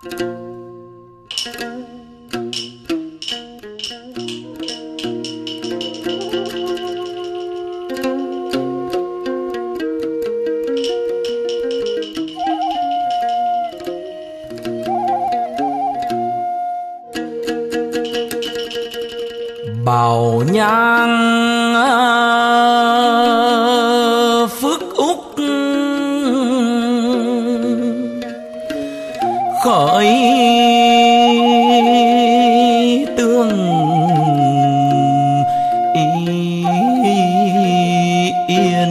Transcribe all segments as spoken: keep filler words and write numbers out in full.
Bảo nhang phước úc khởi tương yên,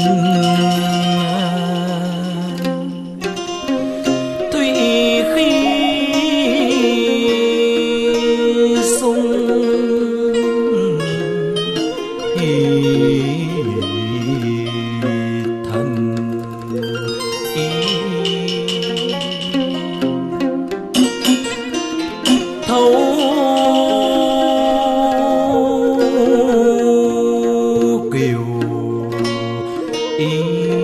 thủy khí sung thần ý thấu kiều ý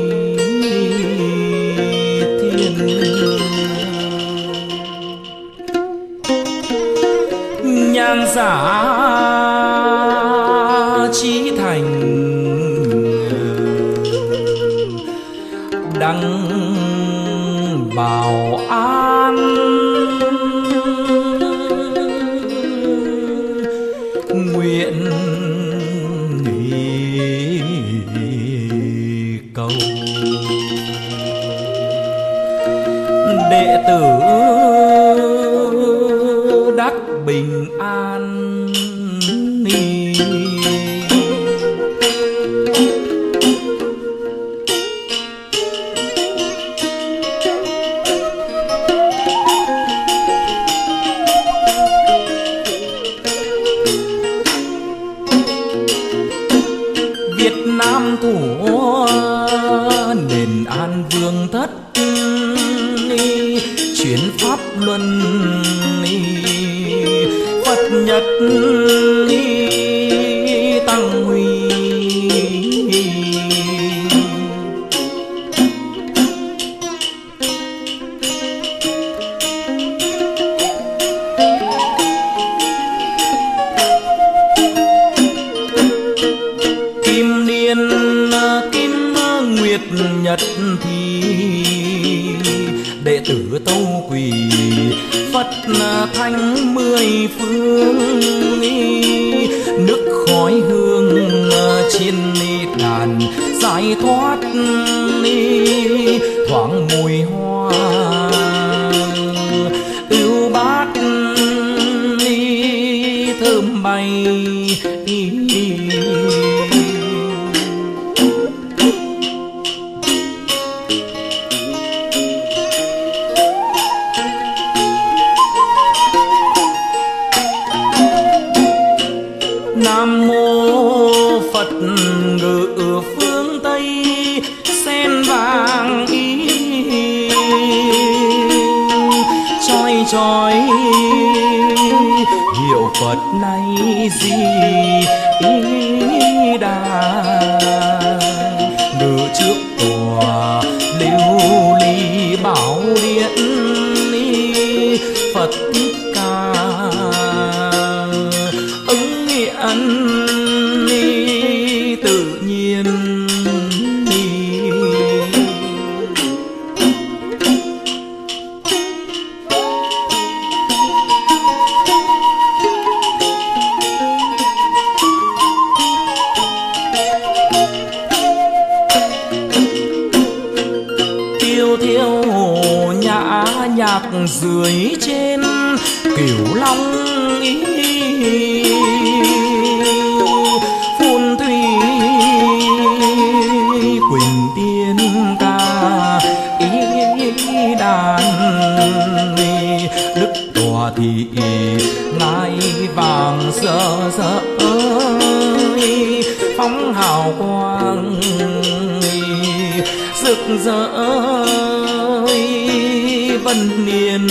thiên, nhàn giả chí thành đăng bảo an, nguyện cầu đệ tử đắc bình an. Việt Nam thủ nền an vương thất, chuyển pháp luân Phật nhật tăng huy, kim niên kim nguyệt nhật thì đệ tử tâu quỳ Phật thánh mười phương, nước khói hương trên đàn giải thoát thoáng mùi hoa ưu bát thơm bay. Nam mô Phật ngự phương Tây, sen vàng ý chói chói hiệu Phật này gì ý đà, ngự trước tòa lưu ly bảo điện Phật Thích Ca, ứng hiện tự nhiên. Tiêu thiêu nhã nhạc dưới trên Cửu Long ý, phun thủy quỳnh tiên ca ý đàn, đức tòa thị ngai vàng rỡ rỡ phóng hào quang rực rỡ vân niên.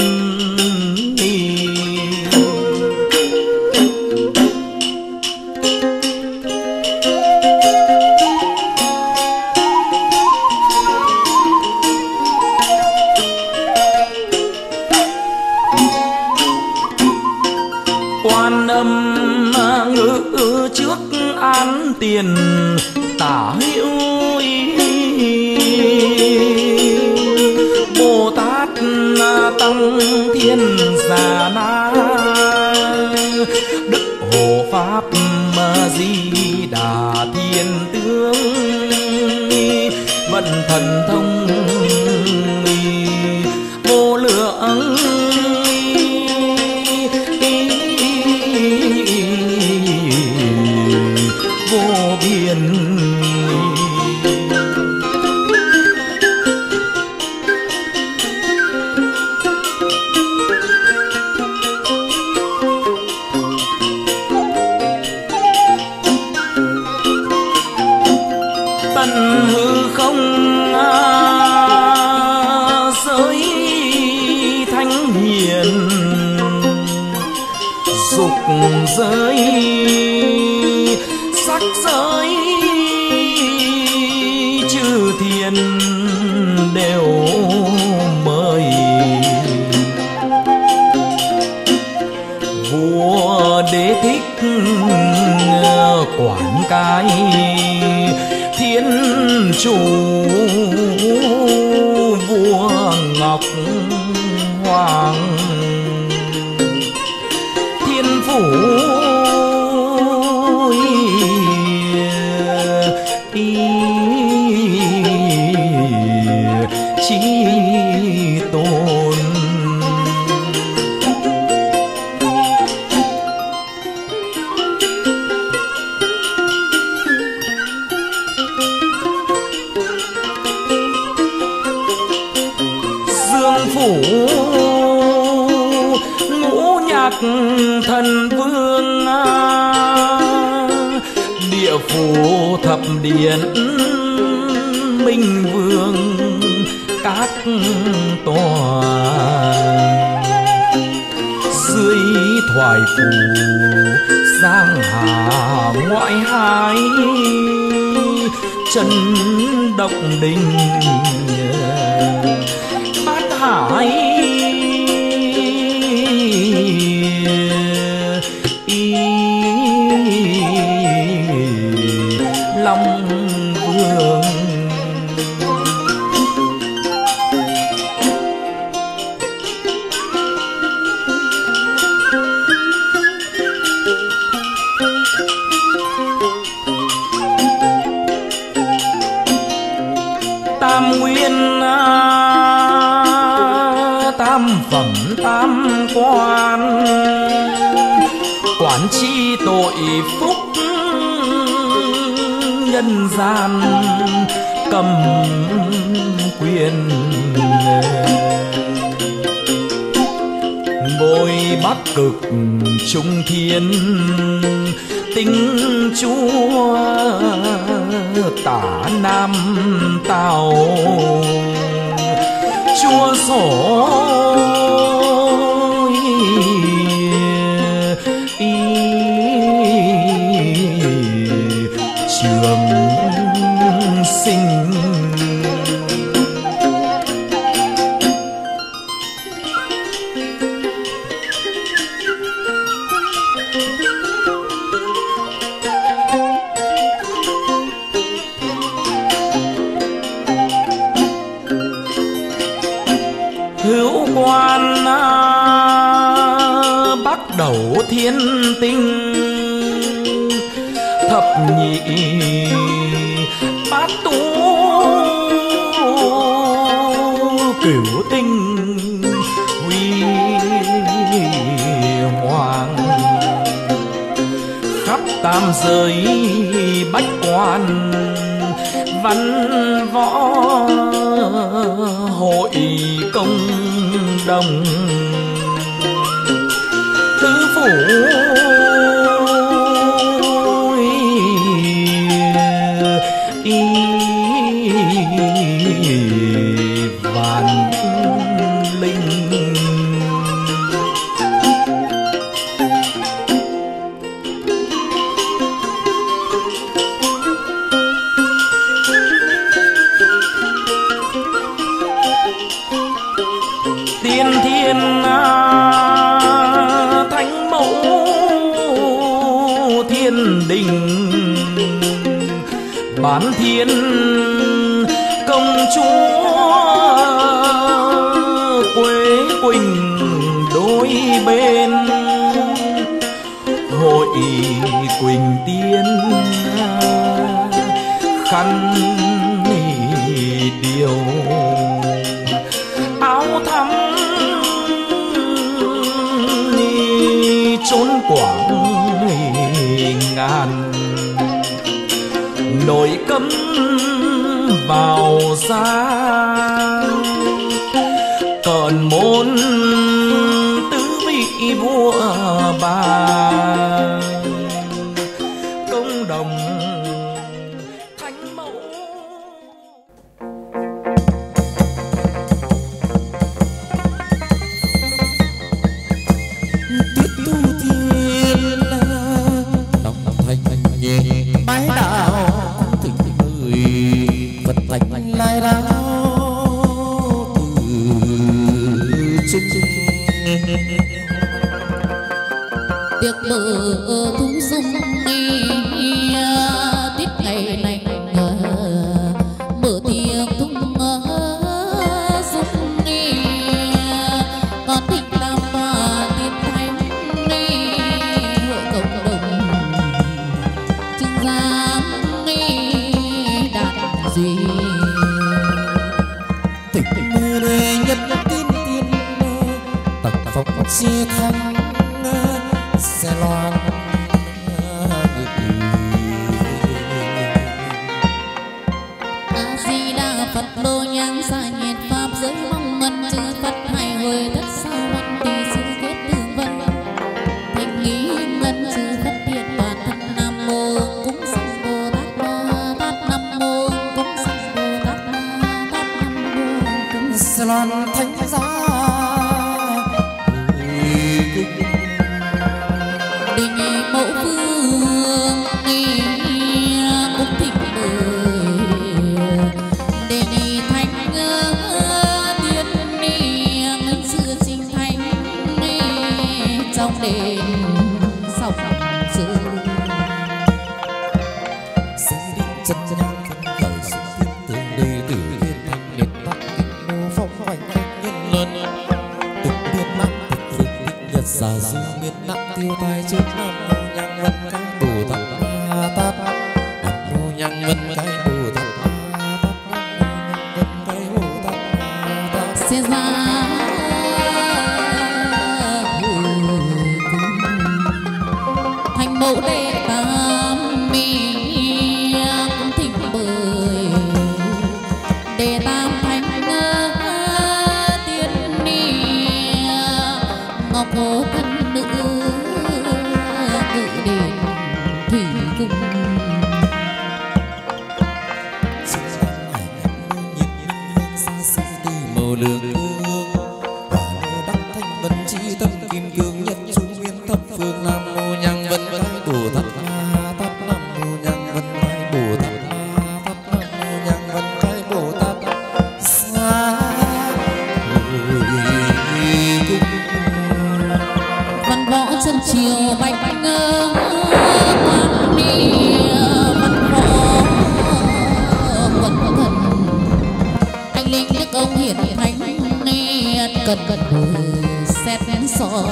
tiền tả hữu Bồ Tát Tăng Thiên Già Na Đức Hộ Pháp Di Đà Thiên Tướng Vận thần thông vô lượng vô biên. Tận hư không giới thánh hiền, dục giới sắc giới chư thiên đều mời. Vua Đế Thích quản cái thiên chủ, vua Ngọc Hoàng thiên phủ chí tôn. Dương phủ ngũ nhạc thần vương, địa phủ thập điện minh vương các tòa, dưới thoại phủ giang hà ngoại hải, chân động đình bát hải Long Vương. Tam nguyên tam phẩm tam quan, quản chi tội phúc nhân gian cầm quyền. Bồi Bắc Cực Trung Thiên tinh chúa, tả Nam Tào chúa sổ trường sinh. Hữu quan Bắc Đầu Thiên Tinh, thập nhị bát tú cửu tinh huy hoàng, khắp tam giới bách quan văn võ hội công đồng. Tứ phủ vạn linh, tiên thiên thánh mẫu thiên đình, toán thiên công chúa quế quỳnh đôi bên hội quỳnh tiên khăn điều áo thắm trốn quảng ngàn nổi cấm vào xa còn môn tứ vị vua bà công đồng thánh mẫu. Tiết tu thiên lòng thành nhẹ mái đạo tình người vật thành lai đáo từ chung tiệc bờ thung dung tiết ngày này mở tiệc thung dung còn thích làm tiết thanh hội cộng đồng chứng giám đạt duy tình mê nhất tiên tiên tặc phóng chia thăng xe loan A Di Đà Phật lô nhang xa nhiệt pháp giới mong ngân chư Phật hai hồi thất sao văn tỳ sư kết tương vân thành lý ngân chư Phật thiện bản thân nam mô cúng sanh Bồ Tát Ma Tát nam mô cúng sanh Bồ Tát Ma Tát nam mô cúng xe loan thánh giá đình mẫu phương cũng thịnh bưởi đình thánh tiên ngân xưa sinh thánh trong đền sọc sư sinh định chân nhang phân khởi xuất thiên tương đề tử thiên thành liệt bắc kinh mô phong hoành thanh nhân luân từng biên mắc thực vực định nhật giả dư miên nặng tiêu tai trước nam mô nhang vân cái bồ tát ma tát nam mô nhang vân cái bồ tát ma tát nam mô nhang vân cái bồ tát ma tát sẽ ra thành mẫu đệ tam mi cũng thịnh bưởi đệ tam thánh tiên ni ngọc hồ thân nữ ngự đền thủy cung sinh sang hải ngọc mưa nhiệt minh hương xa xưa từ màu lương hương quả lơ đắc thanh vân chi tâm kim cương nhất trung nguyên thập phương nam mô nhang vân cái bồ tát ma tát nam mô nhang vân cái bồ tát ma tát nam mô nhang vân cái bồ tát xa hồi cung văn võ chân chiều bạch ngơ quan đi văn võ quần thần anh linh đức ông hiển thánh cần cần xét so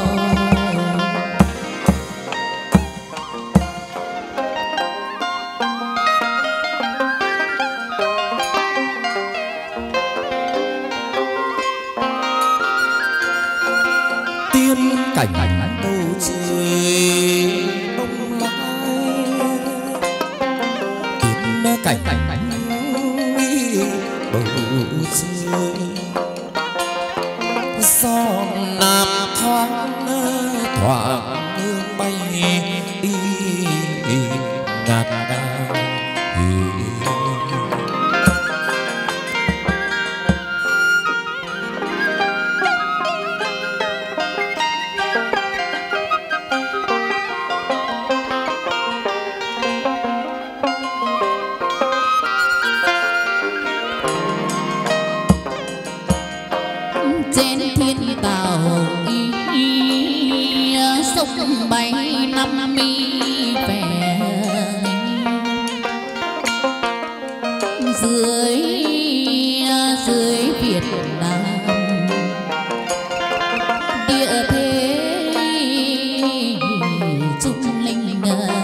tiên cảnh đâu trời đông lai tiên cảnh bầu trời gió nam thoáng thoảng hương bay đi ngạt ngào trên thiên tàu y sông bay năm mi về dưới dưới Việt Nam địa thế trung linh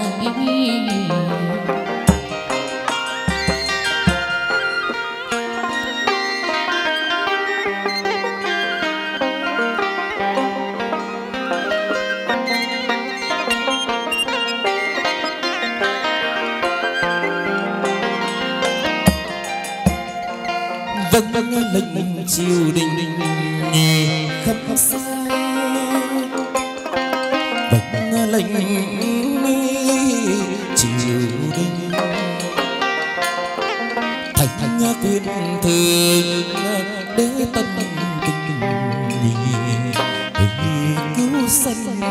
vâng lệnh triều đình khắp sai vâng lệnh triều đình thành quyền thường đế tân kinh cứu sanh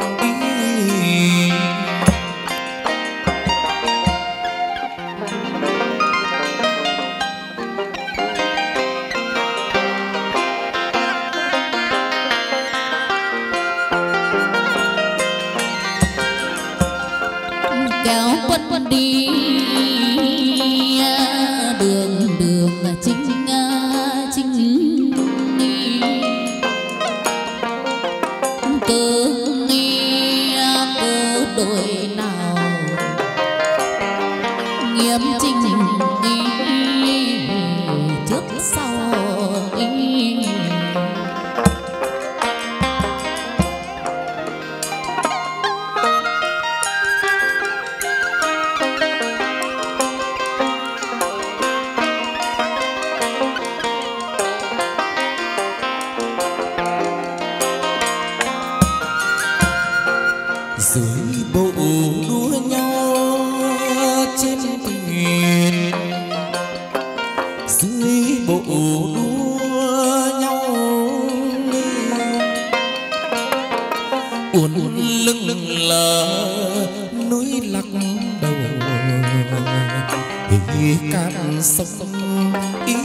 kéo quân đi đường đường chính chính cứ nghi cứ đội nào nghiêm chỉnh trước sau dưới bộ đua nhau trên thuyền dưới bộ đua nhau uốn lưng là núi lắc đầu thì cạn sông ý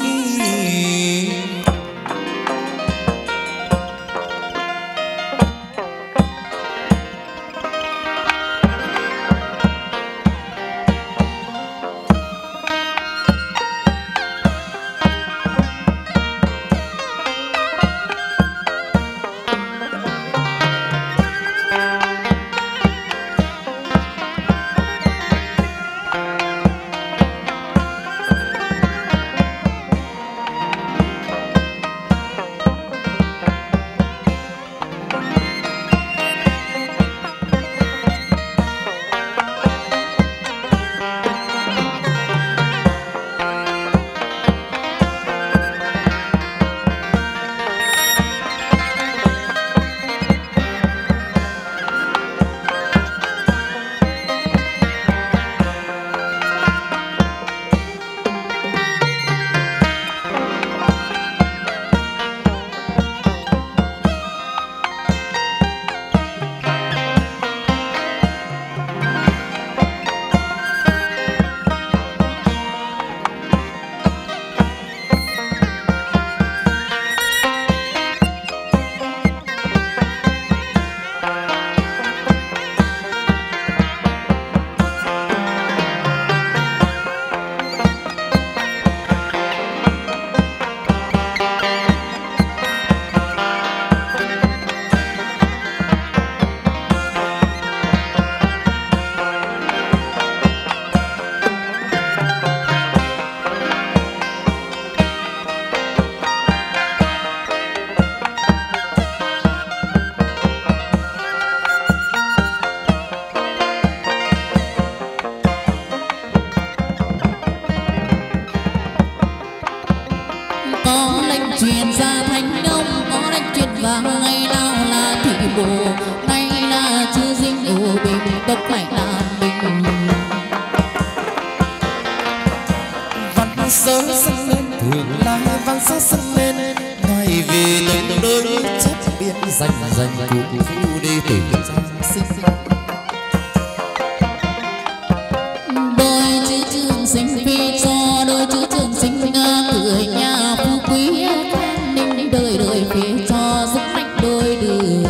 truyền ra thành đông có đánh truyền vàng ngày nào là thị bộ nay là chưa dinh ổ bình tộc phải là bình văn sớ sân lên thường là văn sớ sân lên ngày về từng đôi chết biên dành dành cụ khu đi từ giang sinh đôi chữ trường sinh vì cho đôi chữ trường sinh cười nhà phú quý an ninh đời đời phía cho giúp mạnh đôi đường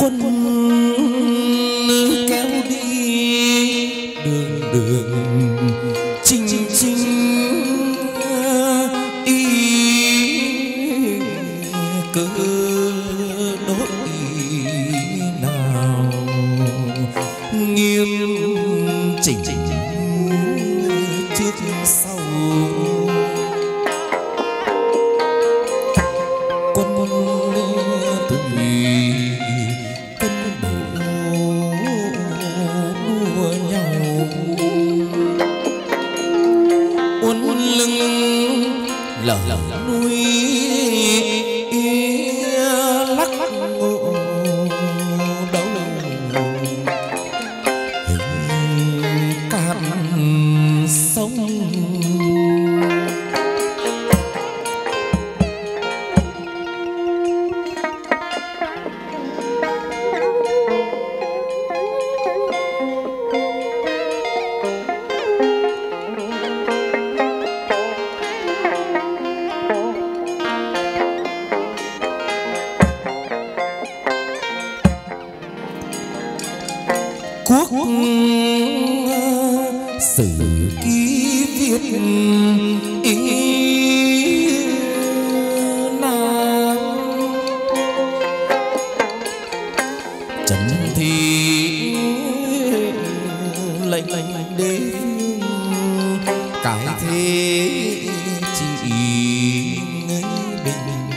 quân kéo đi đường đường chinh chinh y cơ nỗi nào nghiêm chỉnh trước sau quân tùy quân bộ đua nhau uốn lưng lở núi lắc ngộ đâu hình cạn sông quốc sử ký viết ý nam trần thị lệnh đế cái thế chỉ người bình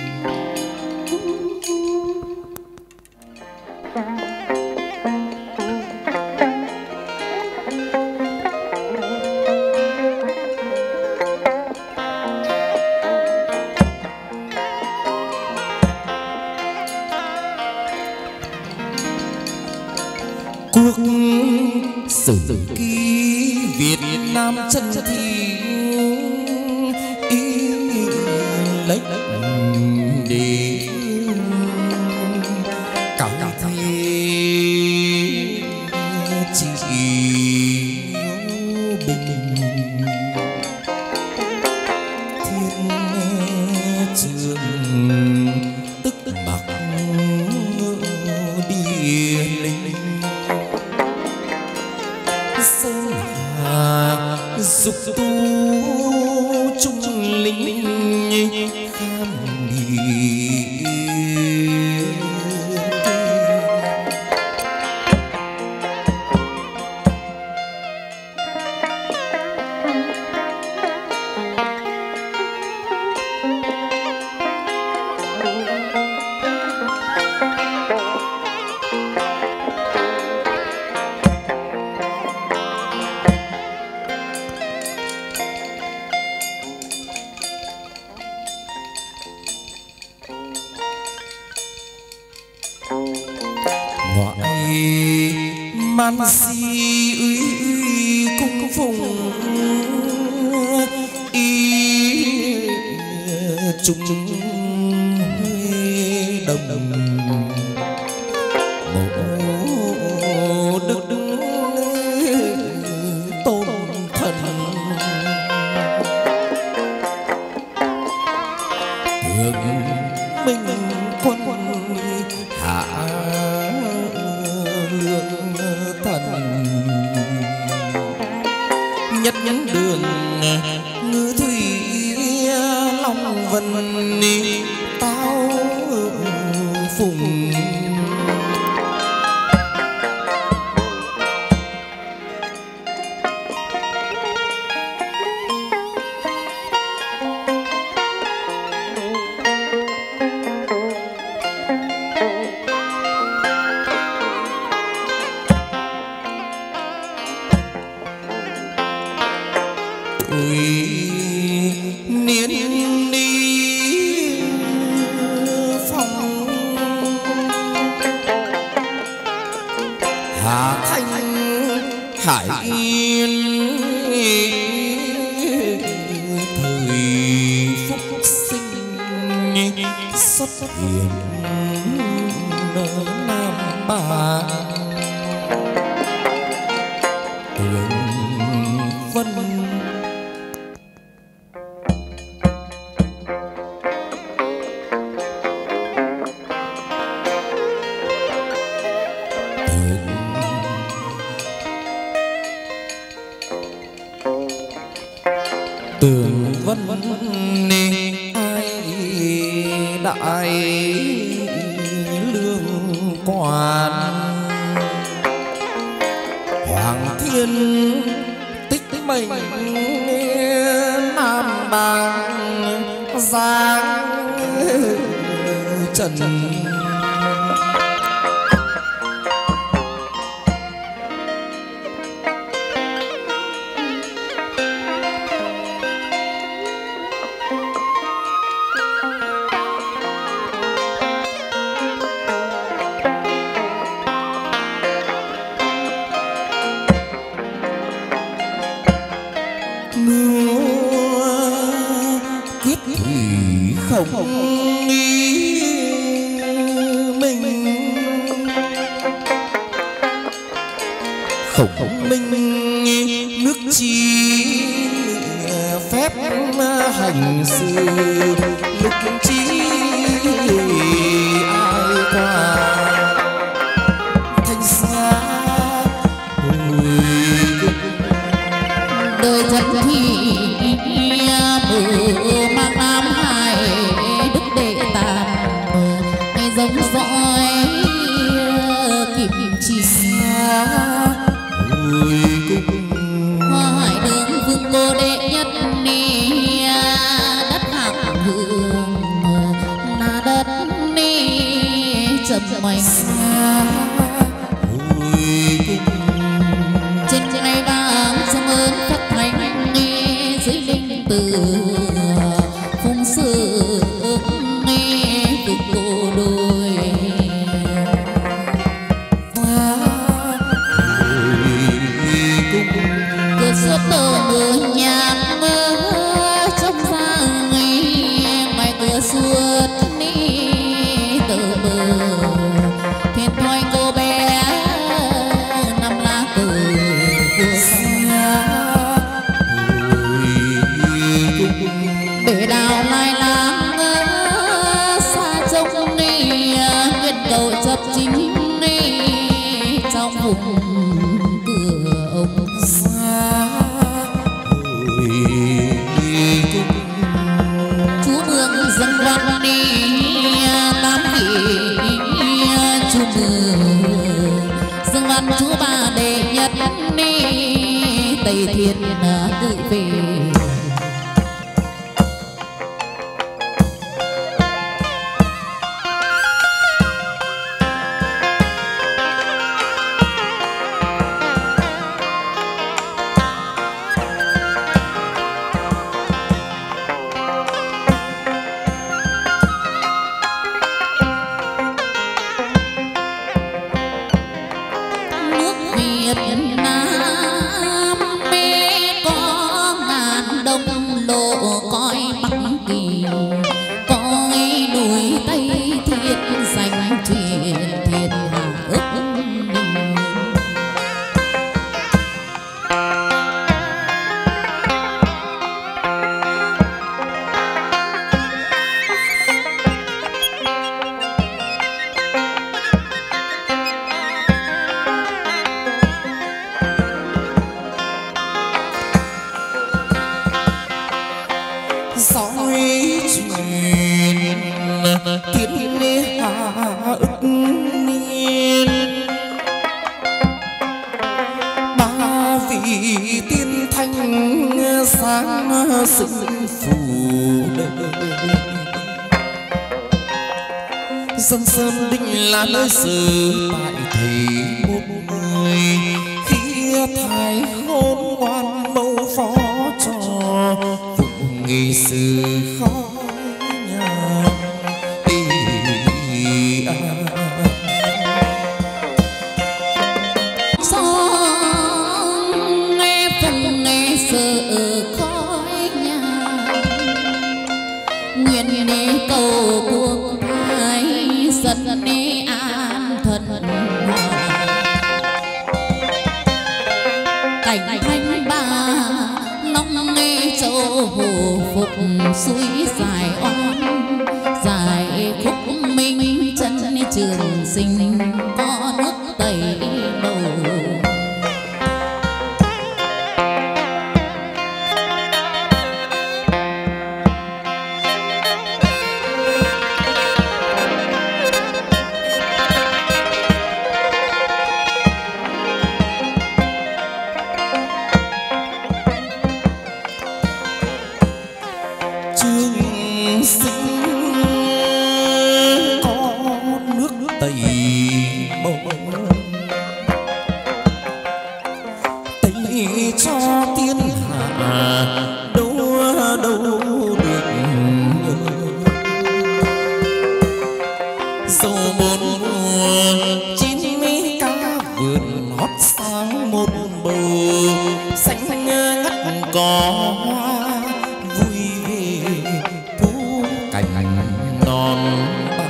quốc sử ký Việt Nam chân thị ý lệnh để cả thế chỉ bình thiên trường tức bạc địa linh sơn hà dục tu trung linh kham đi ngoại man si uy uy cung phụng y trung đồng mộ đức tôn thần thượng minh quân hạ lương thần nhất nhấn đường ngư thủy long vân tao phùng tuổi niên đi phong hà thanh hải yên thời phúc sinh xuất hiện Nam Bà Tường Vân ai lương quan. Hoàng thiên tích mệnh nam bang giang trần. Không nghĩ mình không minh nước chi phép hành sự lúc chi ai qua thành xa đời thật thì bờ mang nam hải đức đệ tàn ngày giống dõi kịp chỉ hoa hải đường vương cô đệ nhất ni đất hạng hương là đất ni chậm mạnh trên ngày vàng sông ơn khắp thành nghe dưới linh từ phung sự nghe từ cô đôi cửa suốt tờ mưa nhạt mơ trong ra ngày ngoài cửa suốt đi tờ mờ thiên thoại cô bé năm lá cờ của xa để đào lai láng xa trông đi nguyện cầu chấp chính đi trong vùng cửa ông xa chú mường dân văn đi tám vị chú mường dân văn chú bà đệ nhất đi tây thiên tự về. Dân sơn định là nơi sự tại thầy một người khi thái hôn ngoan mâu phó cho vùng nghị sự khó nhà đi à. Song nghe phần nghe sợ khói nhà nguyện nghe cầu cuộc dân đi an thuận cảnh thanh ba long nghe châu hồ phục suối dài oan dài khúc minh chân trường sinh có nước tây đầu. sâu bốn mùa chín mi cá vườn hót sáng một bầu xanh ngắt cỏ hoa vui về thu cảnh non ba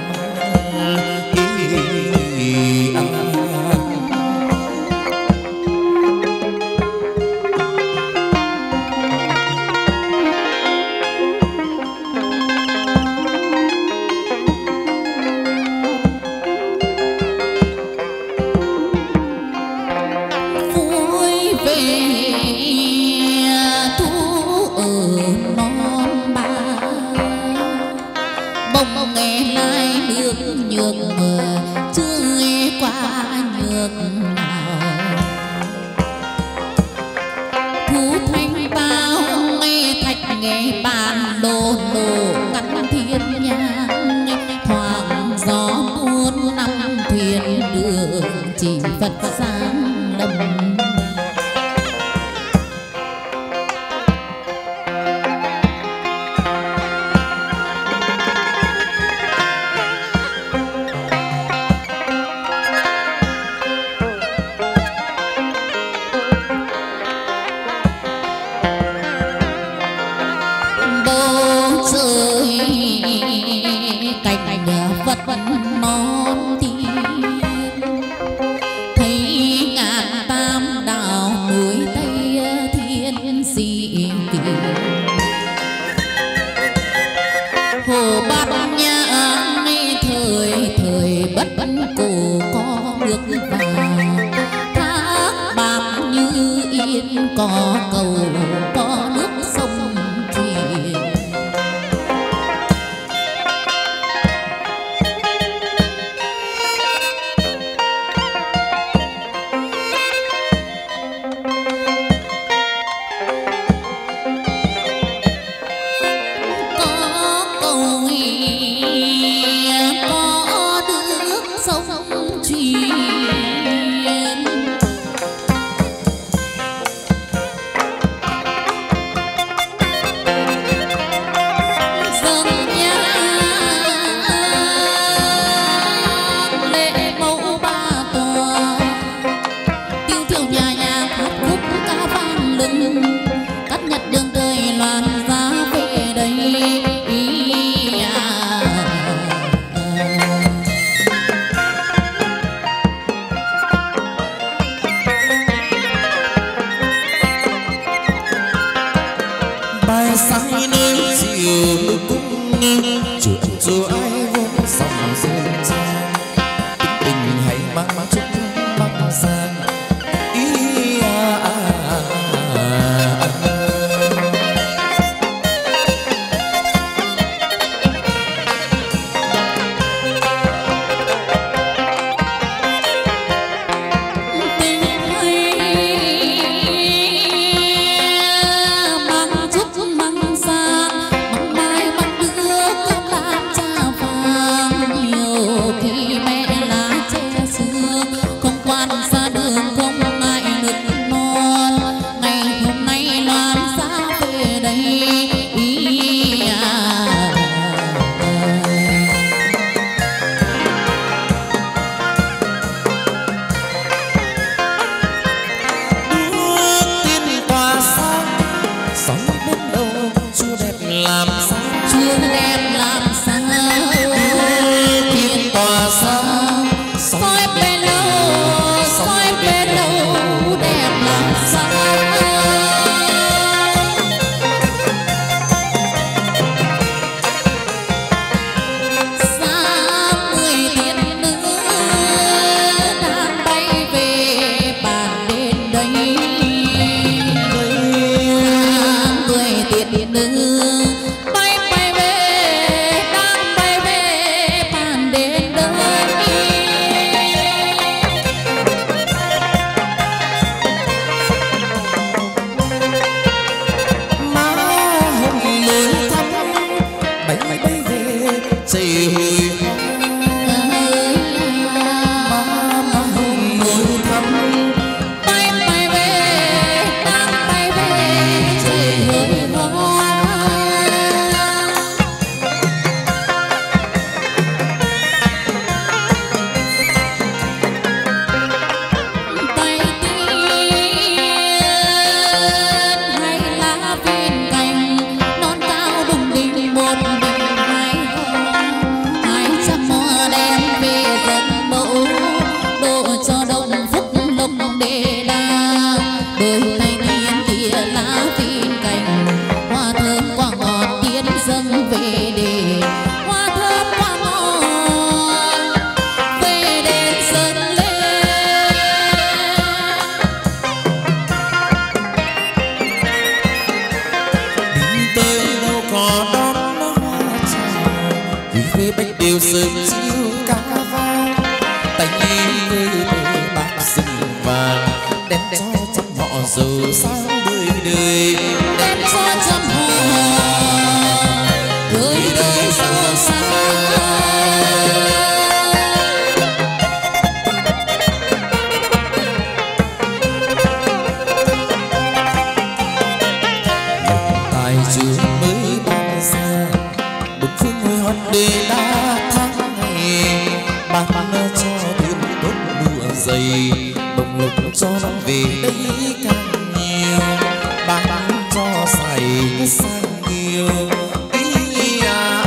dày động lực cho nó về đây càng nhiều bán cho sài sang nhiều ý à.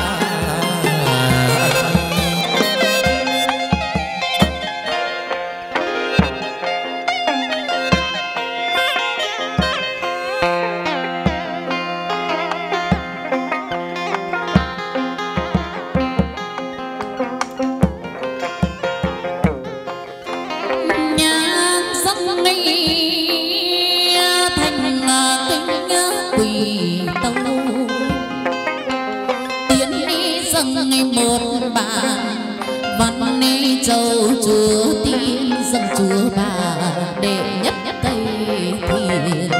Châu chúa tiên dâng chúa bà đệ nhất tây thiên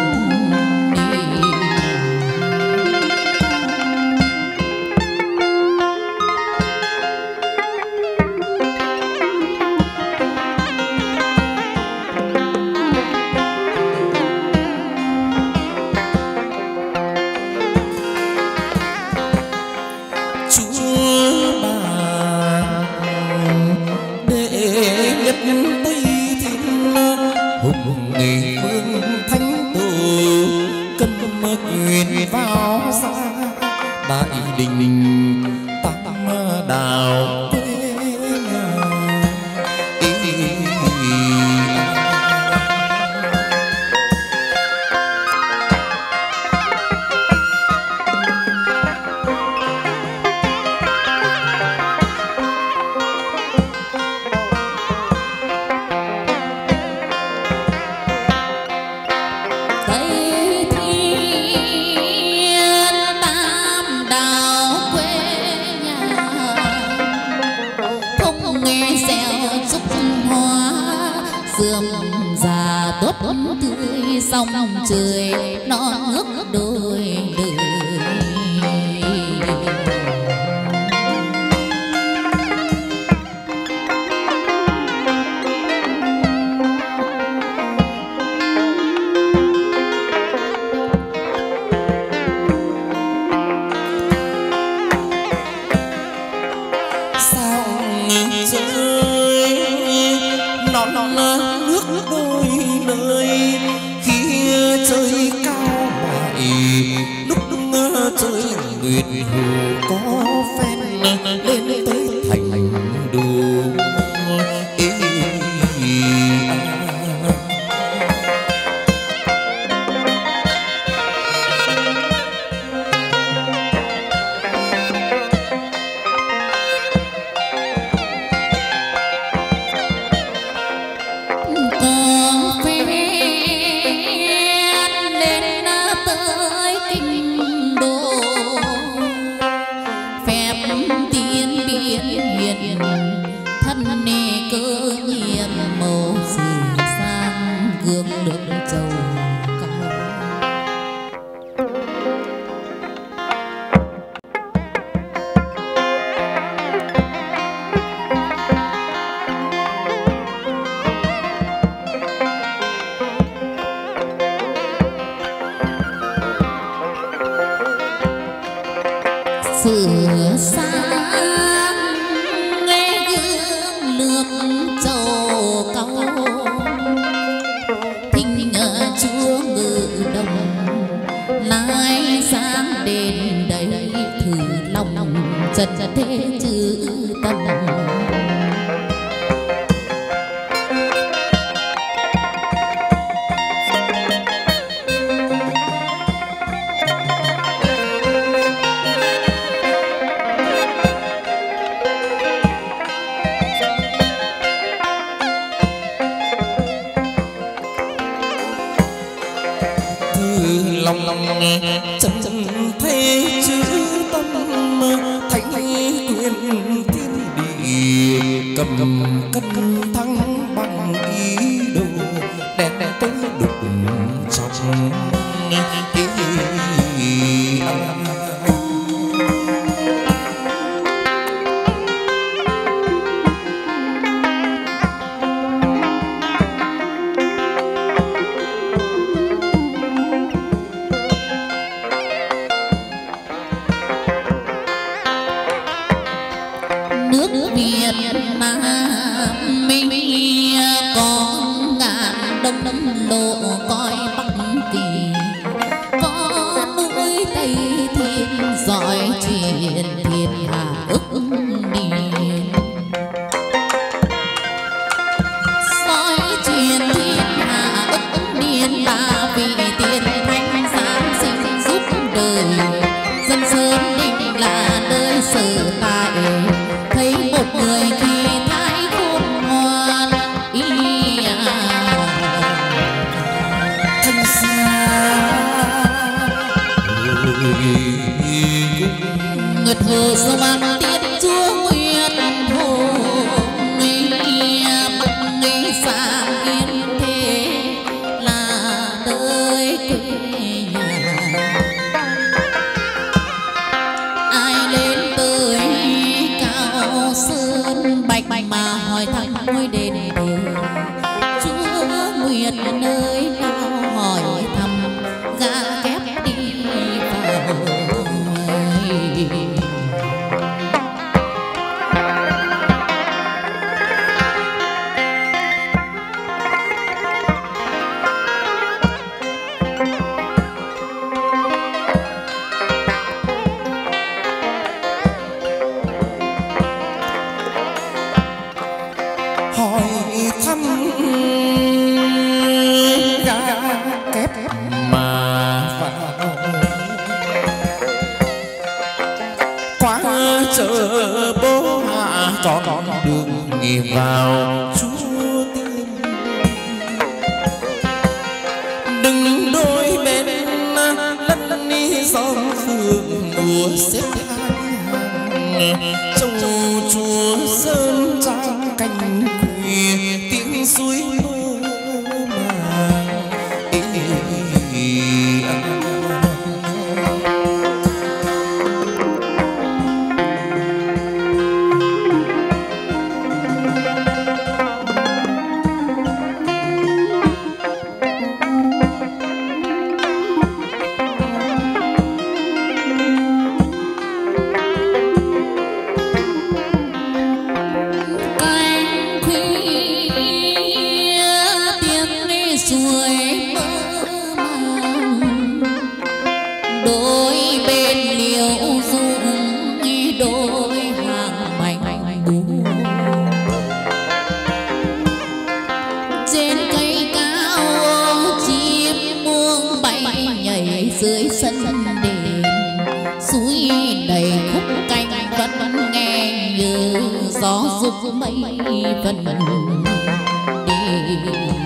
sông trời non nước đôi đời. Sửa sang nghe gương lượm châu cao thinh chúa ngự đồng lai sáng đền đầy thử lòng trần thế chữ tâm. Lòng lòng chân chân thế chữ tâm thánh quyền thiên địa cầm cầm cân thăng bằng ý đồ đèn đèn tới đục trong nước Việt Nam mình có đông lộ coi bắc kỳ có núi tây thiên giỏi truyền thiên hạ ức điền giỏi truyền thiên hạ ức điền ba vị tiên thánh giáng sinh giúp đời dân sơn định là nơi sở tại thấy một người khi thái khôn ngoan ý thân xa nguyệt hồ soan tiết chúa nguyệt hồ nghi bắc nghi sang yên thế là tới quê nhà ai lên tới cao sơn bạch mà hỏi thăm ngôi đền thờ chúa nguyệt nơi nào hỏi thăm gã kép đi vào hỏi thăm gã kép mà vào quá chợ bố hạ còn đường nghề vào chúa tiên đừng đôi bên lân ni dòng phượng đùa xếp hai hàng châu chúa sơn trang canh khuya tiếng suối mơ màng ê, ê, ê, cánh khuya tiếng đi suối mơ màng đôi bên liễu rụng đôi hàng mảnh buồn trên cây cao chim muông bay nhảy dưới sân đền suối đầy khúc canh vẫn nghe như gió rục mây vần đi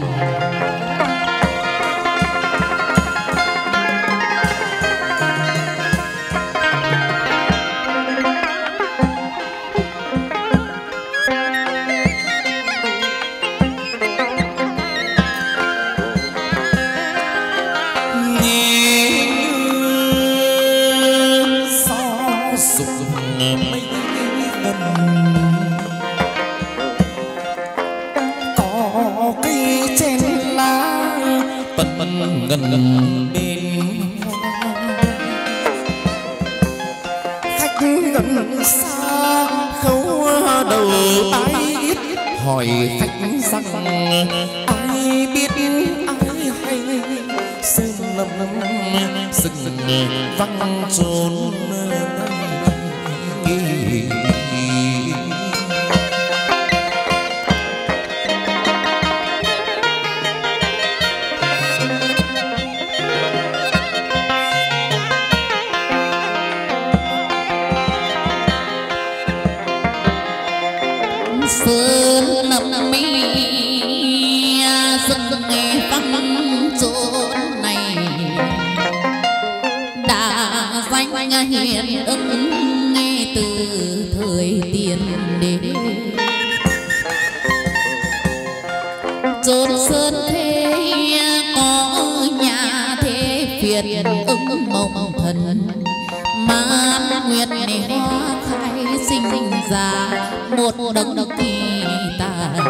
gió sục mây vần có cây trên lá tận gần bên khách gần xa khâu đầu tái ít hỏi khách rằng ai biết ai hay sơn lâm sừng văng trốn sơn lâm mi rừng nghe vắng chốn này đã danh hiền ứng nghe từ thời tiền đế chốn sơn thế có nhà thế phiền ứng mộng thần man nguyệt này hoa khai sinh ra một đấng kỳ tài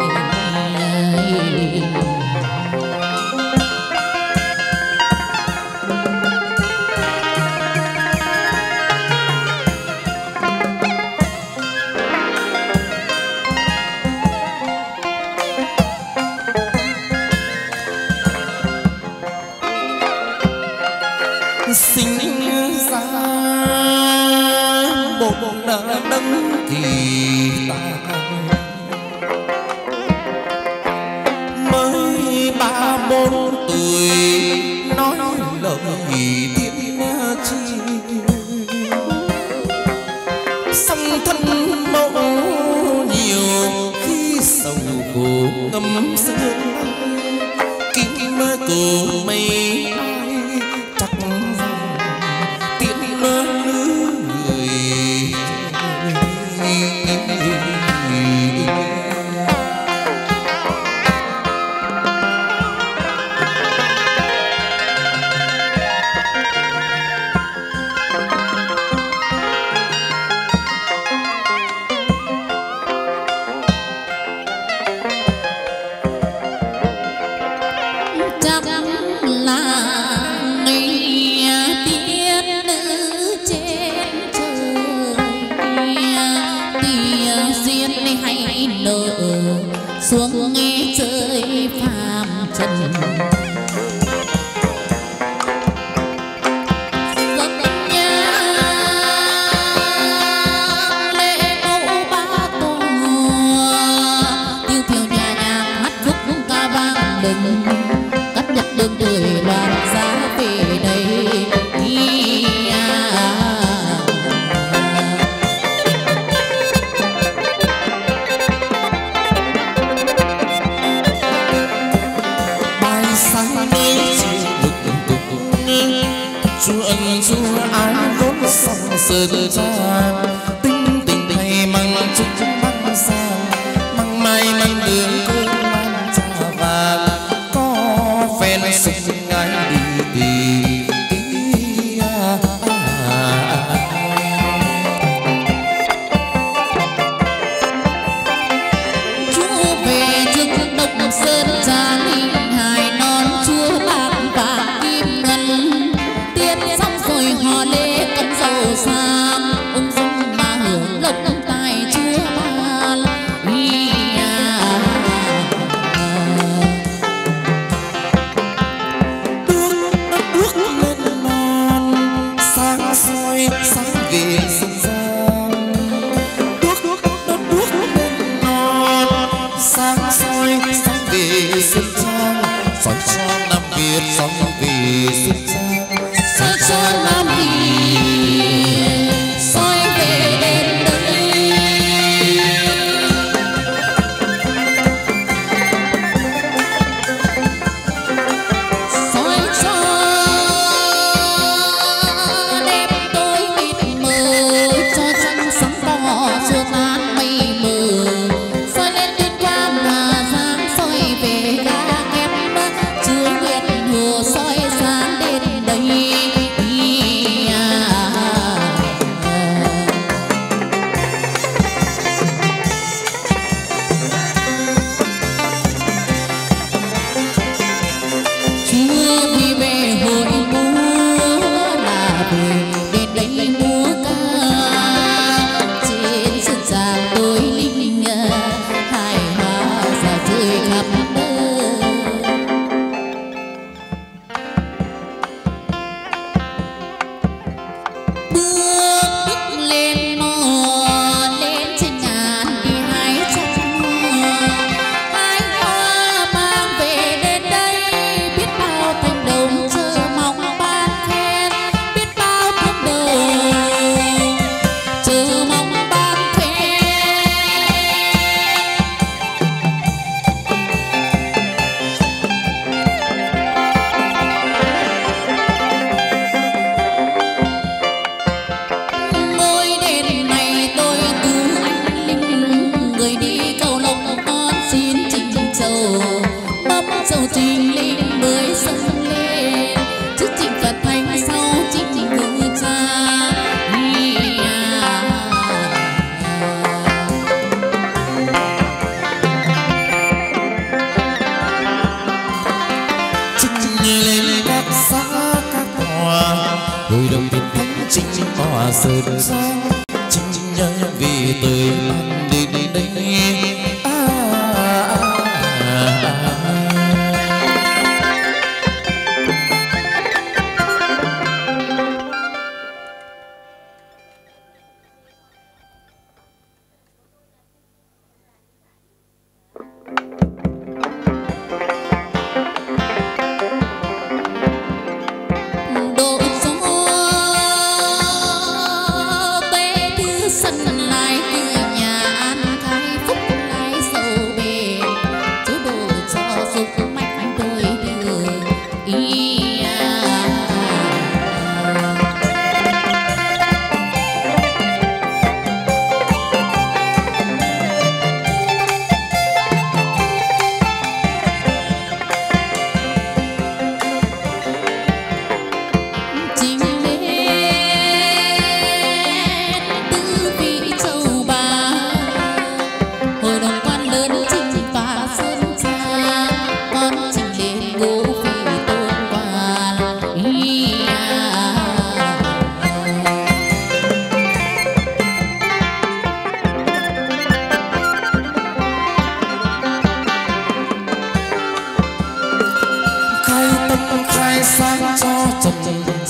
đấng kỳ tài mới ba bốn tuổi nói lời tiên tri song thân mẫu nhiều khi sầu khổ ngâm sương kính mơ cổ mây chắc rằng tiếng mơ nữ người xuống nghe chơi phàm trần dâng nhà lễ mẫu ba tô tiêu thiểu nhà nhàng hát khúc ca vang đừng cắt nhật đường tuổi đoàn giá về đây chúa ái vốn song sơn ra tinh tình thầy măng chúc măng sang măng mai măng đường cơn măng trà vàng có phen sục ngái đi tìm chúa về trước đông sơn trà linh hài non chúa bạc vàng kim ngân họ lễ cắm dầu sang ung dung mà hưởng lộc tài chúa ban bước bước lên non sáng soi sáng về sông giang bước bước lên non sáng soi sáng về sông giang soi cho Nam Việt soi về sông giang soi cho Nam soi về đến đây soi cho đêm tối mịt mờ cho trăng sáng tỏ chưa tan mây mờ soi lên tuyên quang Hà Giang soi về ga kép chưa nguyệt hồ soi sáng đến đây. hồi đồng tiền thánh chính hòa sơn sang chính nhớ vì tới ăn đến đây à, à, à, à.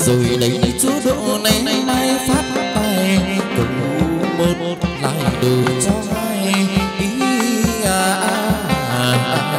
rồi đấy chúa độ này mai phát tài cầu một lại đời cho hai ý à, à, à.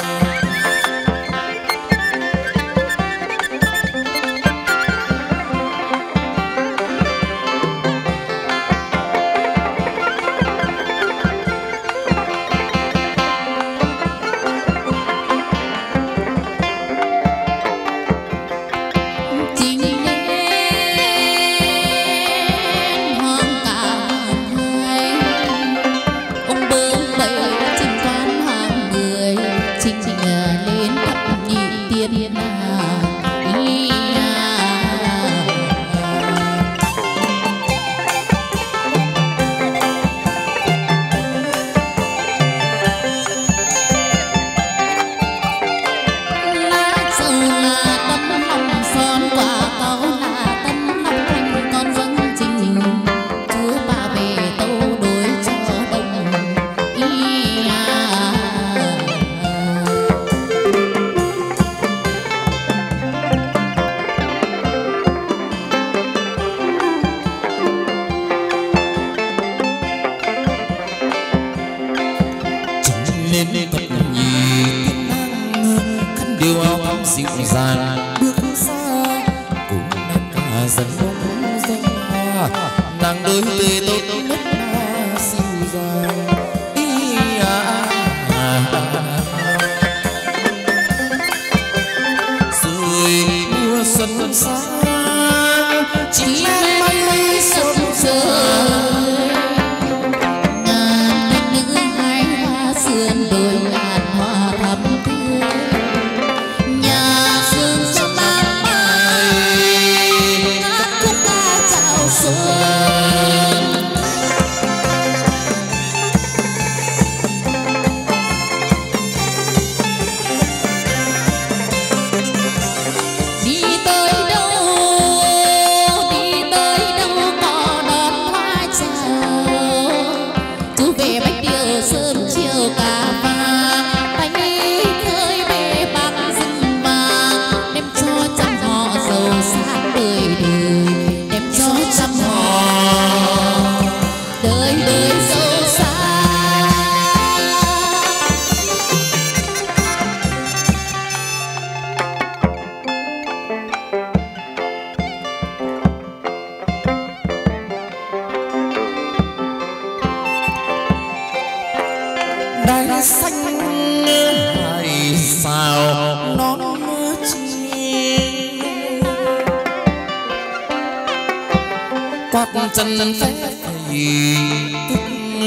chân phép thì tức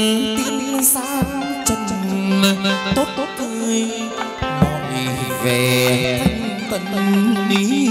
tin sáng chân tốt tốt tươi mọi về thanh tần đi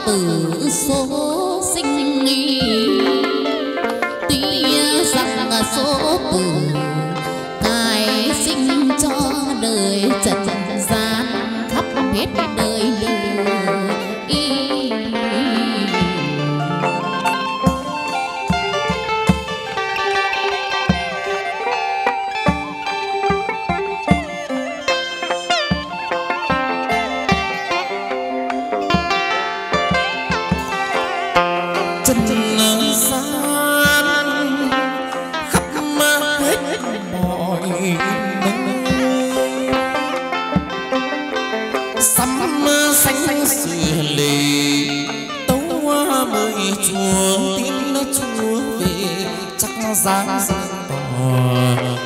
tử số sinh nghi tuy rằng số tử cài sinh cho đời trần gian khắp hết đời đời giáng dương tỏ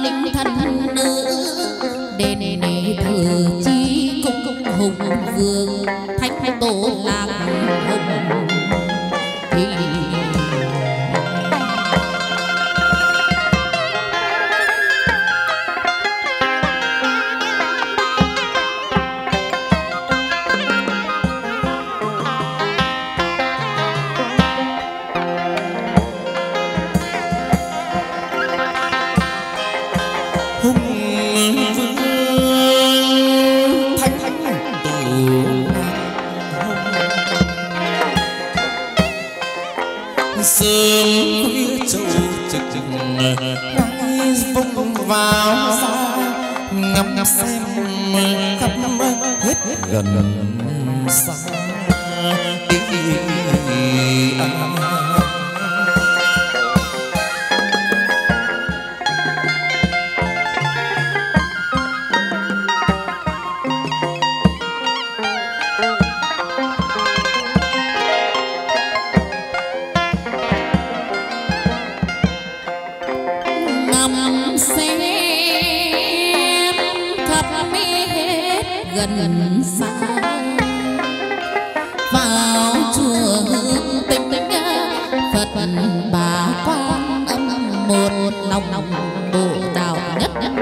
linh thần nữ đền nề thờ chi cung hùng vương thánh tổ lạc hùng thì vào xa ngắm ngắm xem khắp hết gần xa gần xa vào chùa hương tinh Phật bà Quan Âm một lòng bộ đạo nhất tâm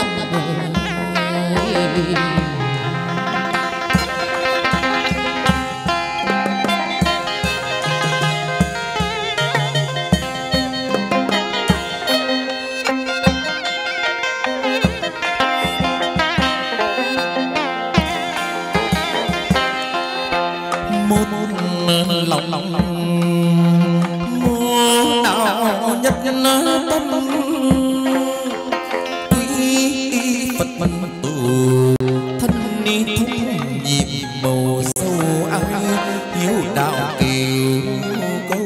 lòng lòng mô đạo nhất nhân tâm quy Phật mân tù thân ni thúc nhịp màu sâu ai hiếu đạo kiều câu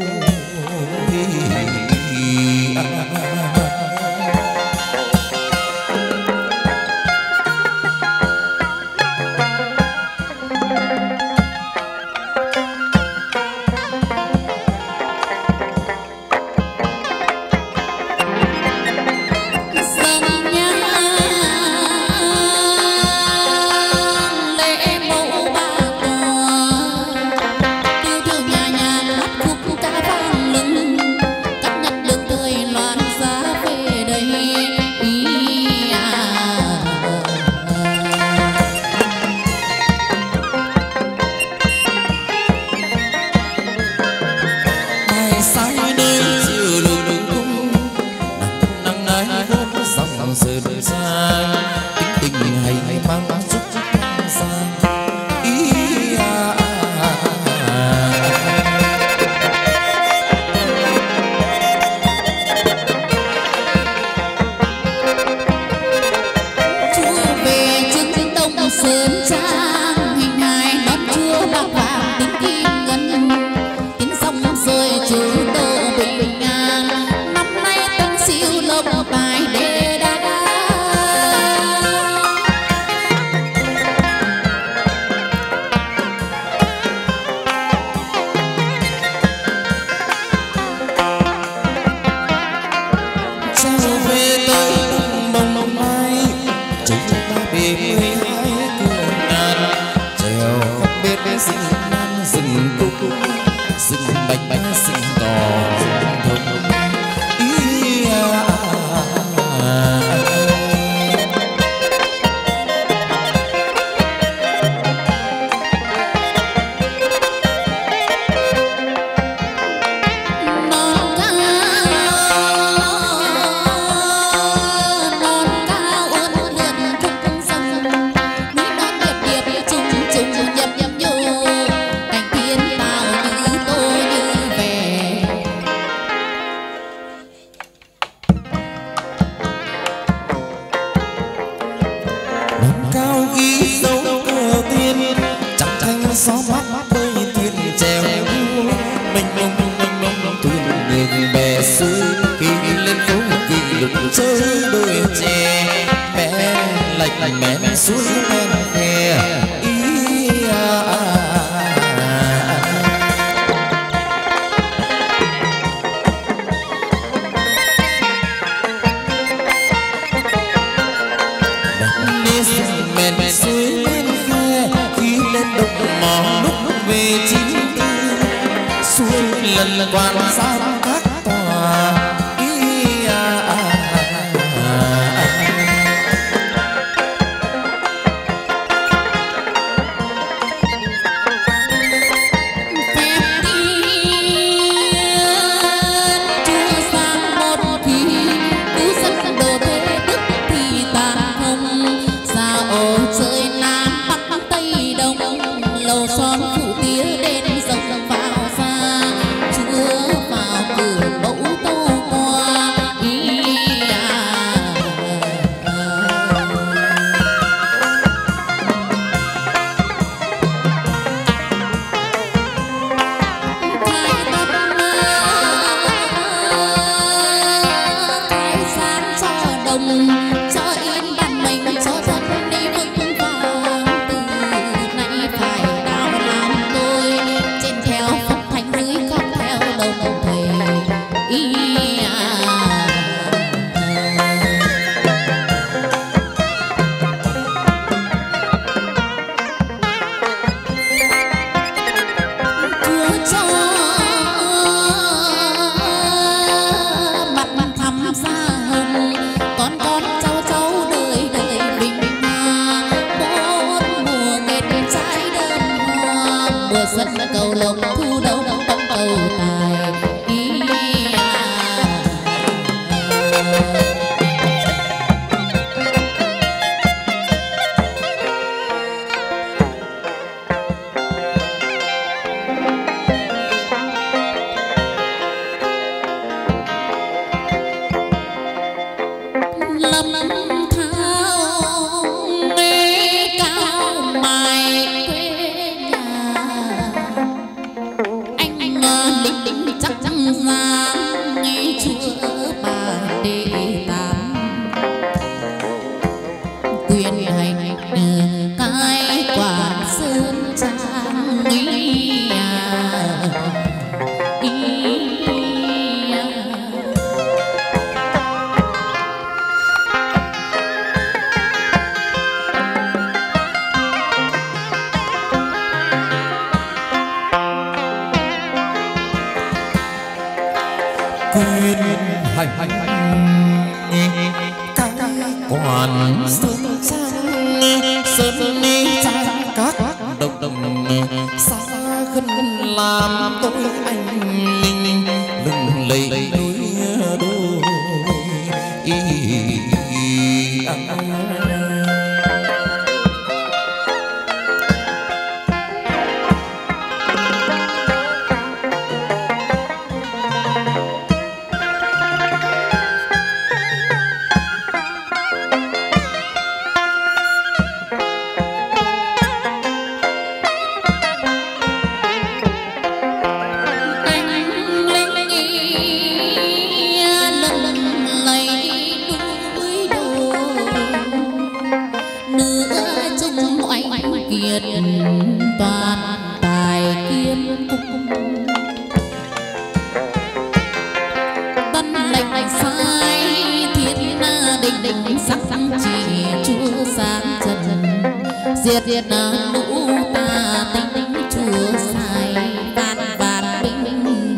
lần lần quan sát các tòa ý à, à, à, à. Cầu lộc thu đâu tóc cầu tài ý à. Lâm thao nghe cao mài quê nhà anh lính lính chắc chắn ra nghe chúa bà đệ tam quyền hành cái quả sơn trang ý à, ý à. quyền hành các quản sơn trang sơn ni trang các đồng đồng xa khân làm tôi anh linh lừng lẫy đôi đôi ý à. Toàn tài kiếm cung tân lệnh sai thiên định định sắc sáng chỉ chúa sáng trần diệt diệt lũ ta tính chúa sai vạn vạn binh hùng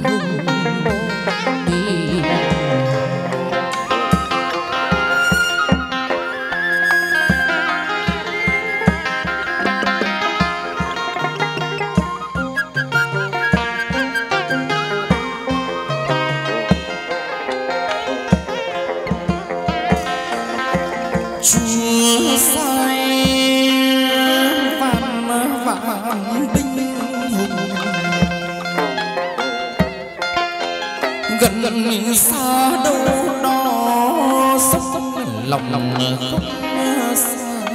chúa sai vạn vạn binh hùng gần gần xa đâu đó sông lòng lòng không xa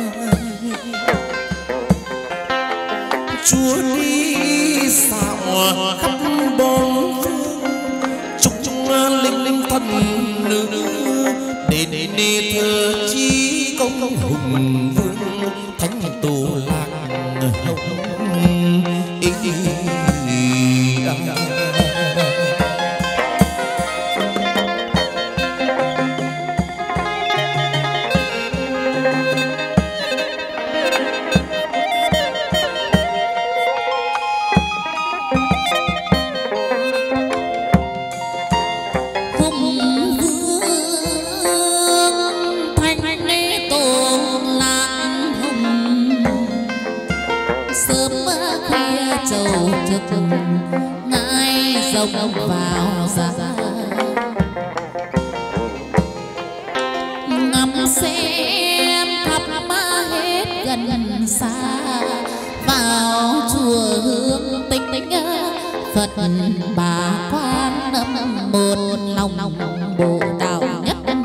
chúa đi xạo khắp bốn phương chúc chung linh linh thần nữ để để để thơ chi công hùng vương thánh tù lạc hồng ý à. sông vào ra ngắm xem khắp hết gần xa vào chùa Hương Tinh Phật bà Quan Âm một lòng bộ đạo nhất tâm.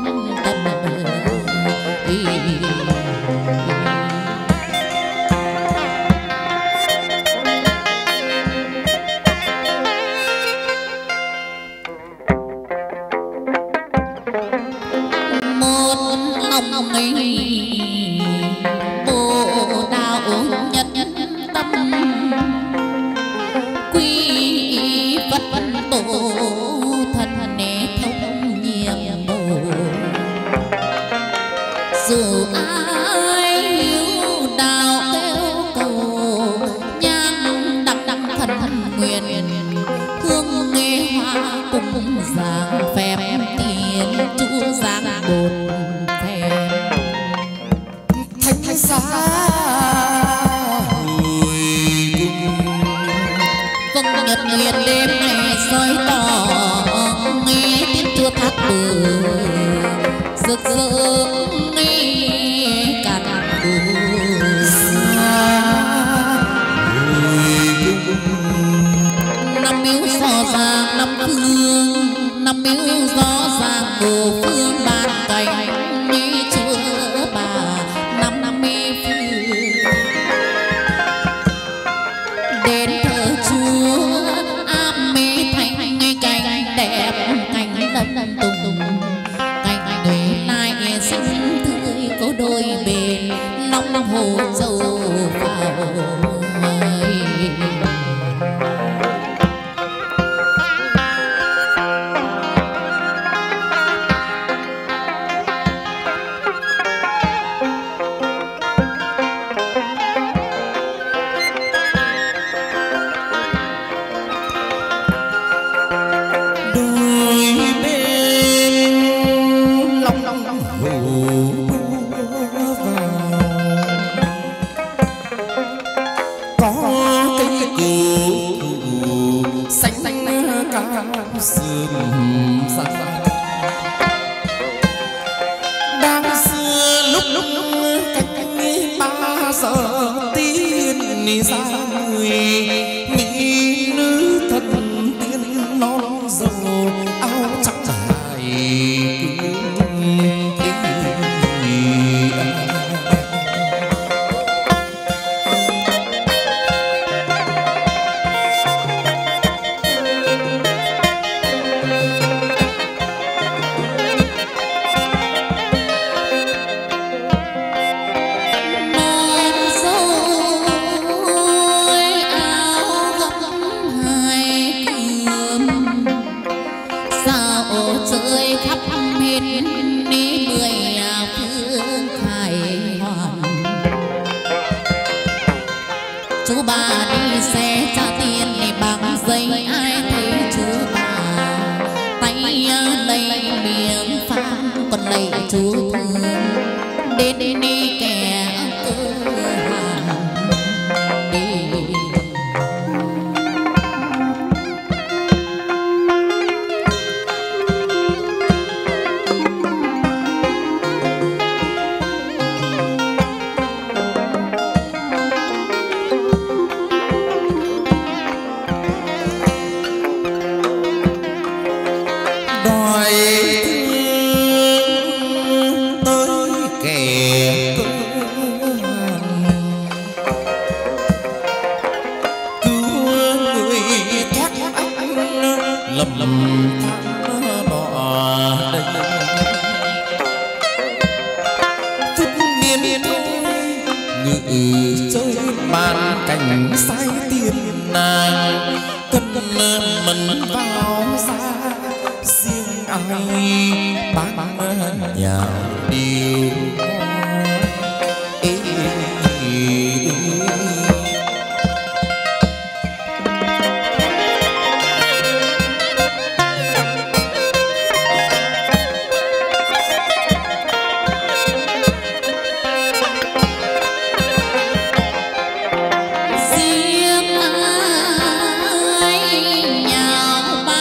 Riêng ai nhào ba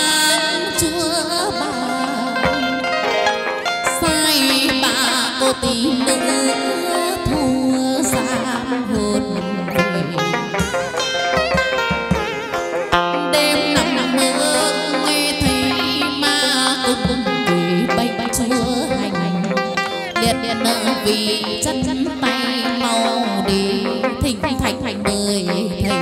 ba cô tí nữ thua giang hồn về đêm nằm mơ nghe thấy ma cùng quỷ bay chúa hành liệt liệt nợ vì chân chân tay mau đi thỉnh thạch thành mười thầy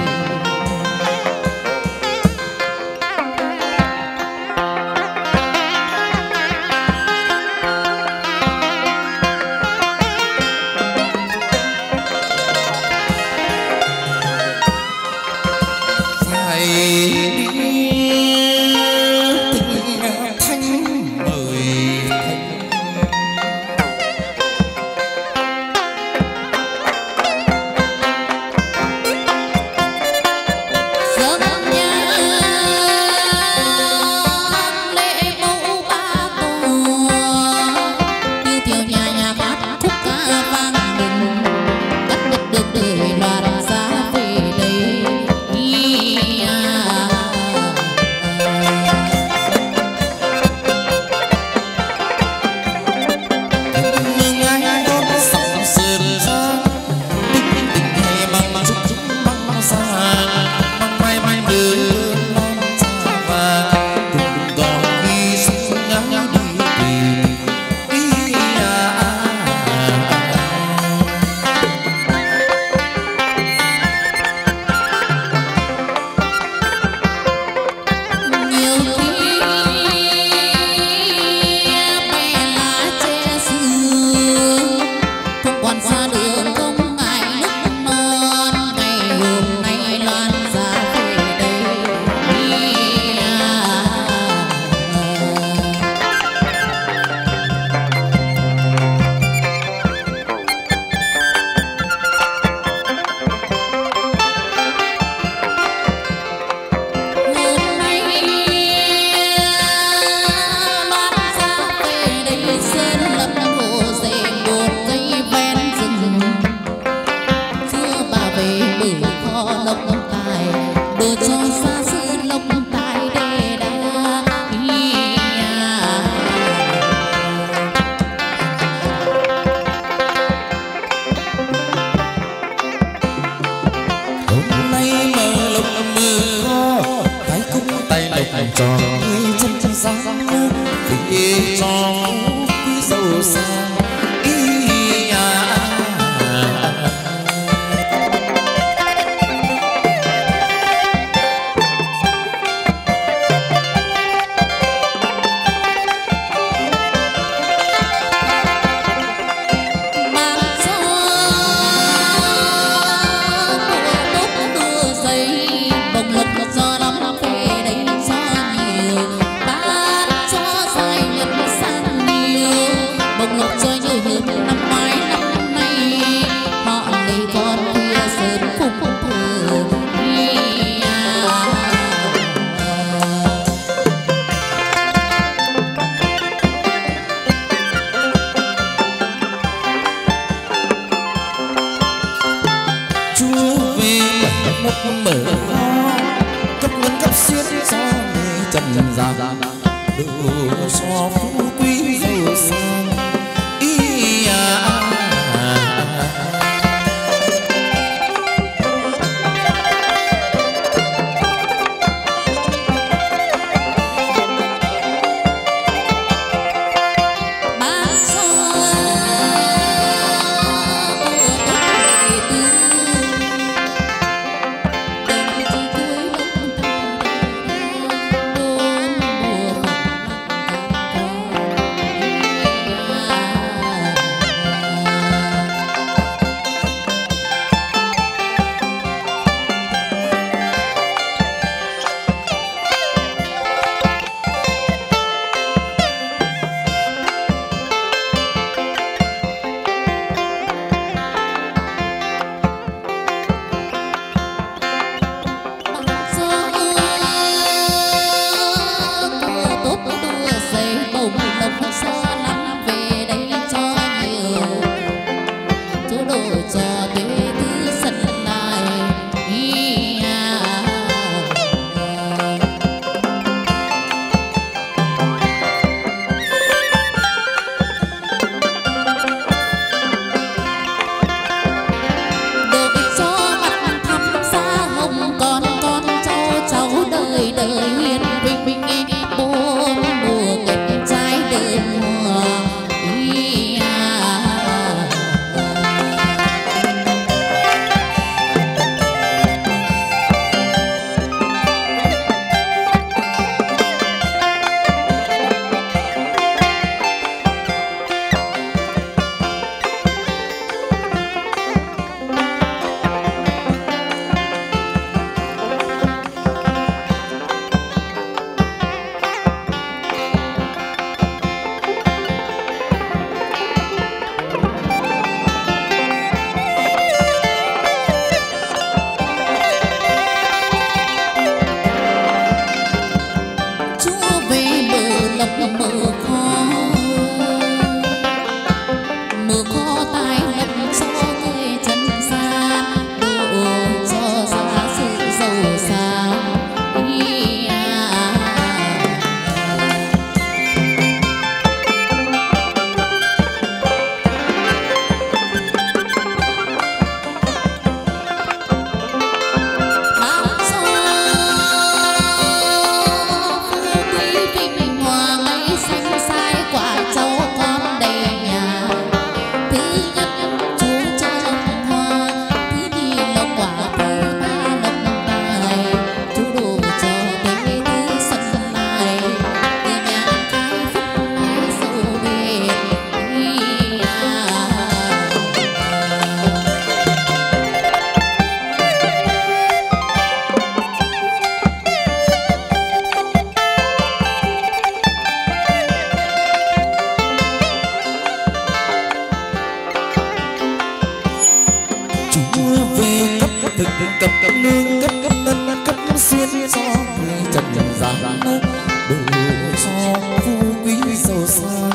Chúa về cấp thực cấp lương cấp ngân cấp xuyên cho người trần gian đủ cho phú quý giàu sang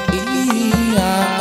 ý à.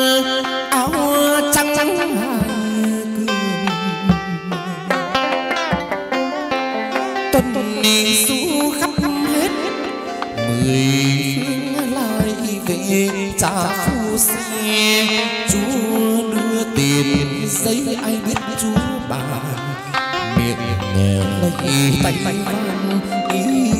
áo trắng hai cương du khắp hết mười phương lại về trả phu xe. Chúa đưa tiền giấy ai biết chúa bà miệng lấy tay văn ý.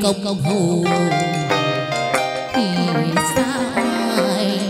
công hầu thì sao ai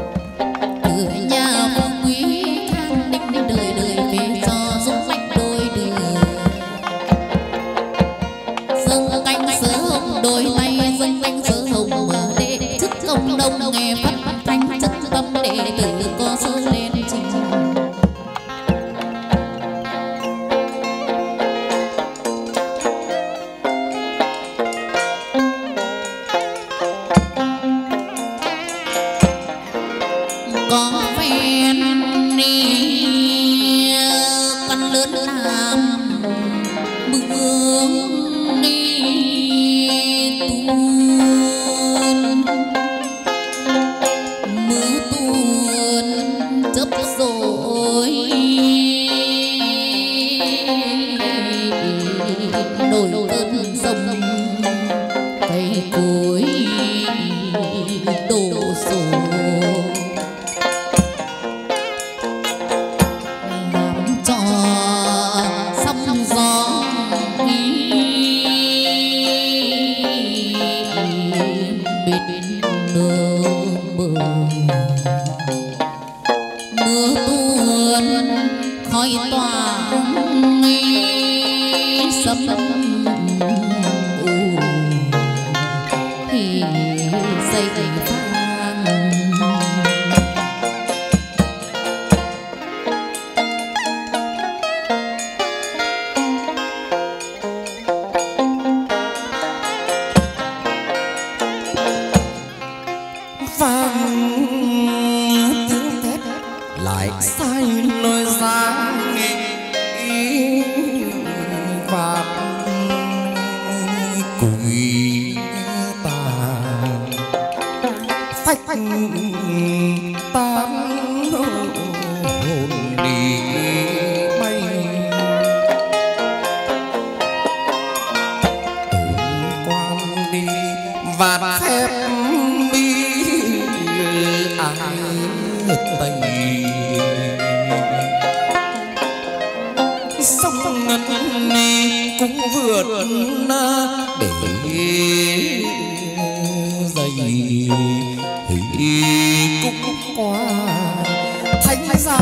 đời đời về cho dũng mạnh đôi cộng đồng nghe phát thanh chất tâm đệ tử có sự lên trình. Có phen đi con lớn làm bước đi tuôn mưa tuôn chớp rồi nổi cơn sông cây cối đổ sổ làm cho sóng gió bên nơ bờ mưa tuôn khói tỏa sấm u thì dậy vang vang tiếng thét lại sai nơi dáng và cùi tàn phách tan hồn đi bay tồn quan đi và phép mi ai tây sông ngân ni cũng vượt để dày thì cũng qua thánh giá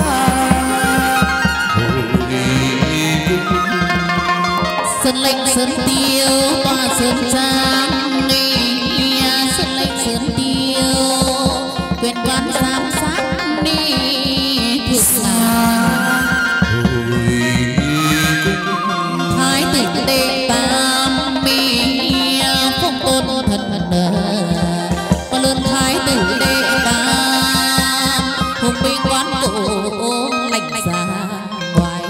sơn lệnh sơn tiêu tỏa sơn trang đi sơn lệnh sơn tiêu quyền quan giám sát đi thực là thái tử đệ tam mi phong tôn thần và lớn thái tử đệ tam hùng binh quán cổ lạnh giá ngoài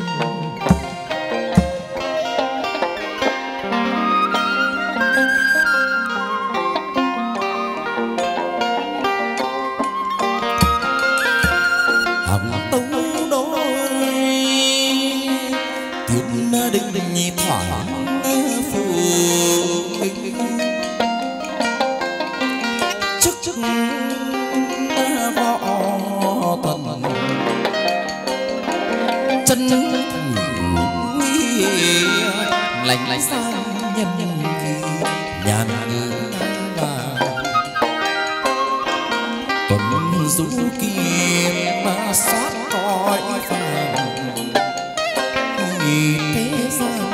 hằng tấu đôi tiến định nhị thoảng phù chức chức võ tuần chân lạnh lạnh sang nhân kỳ nhàn ngư và tuần du kia mà xót cõi vàng thế gian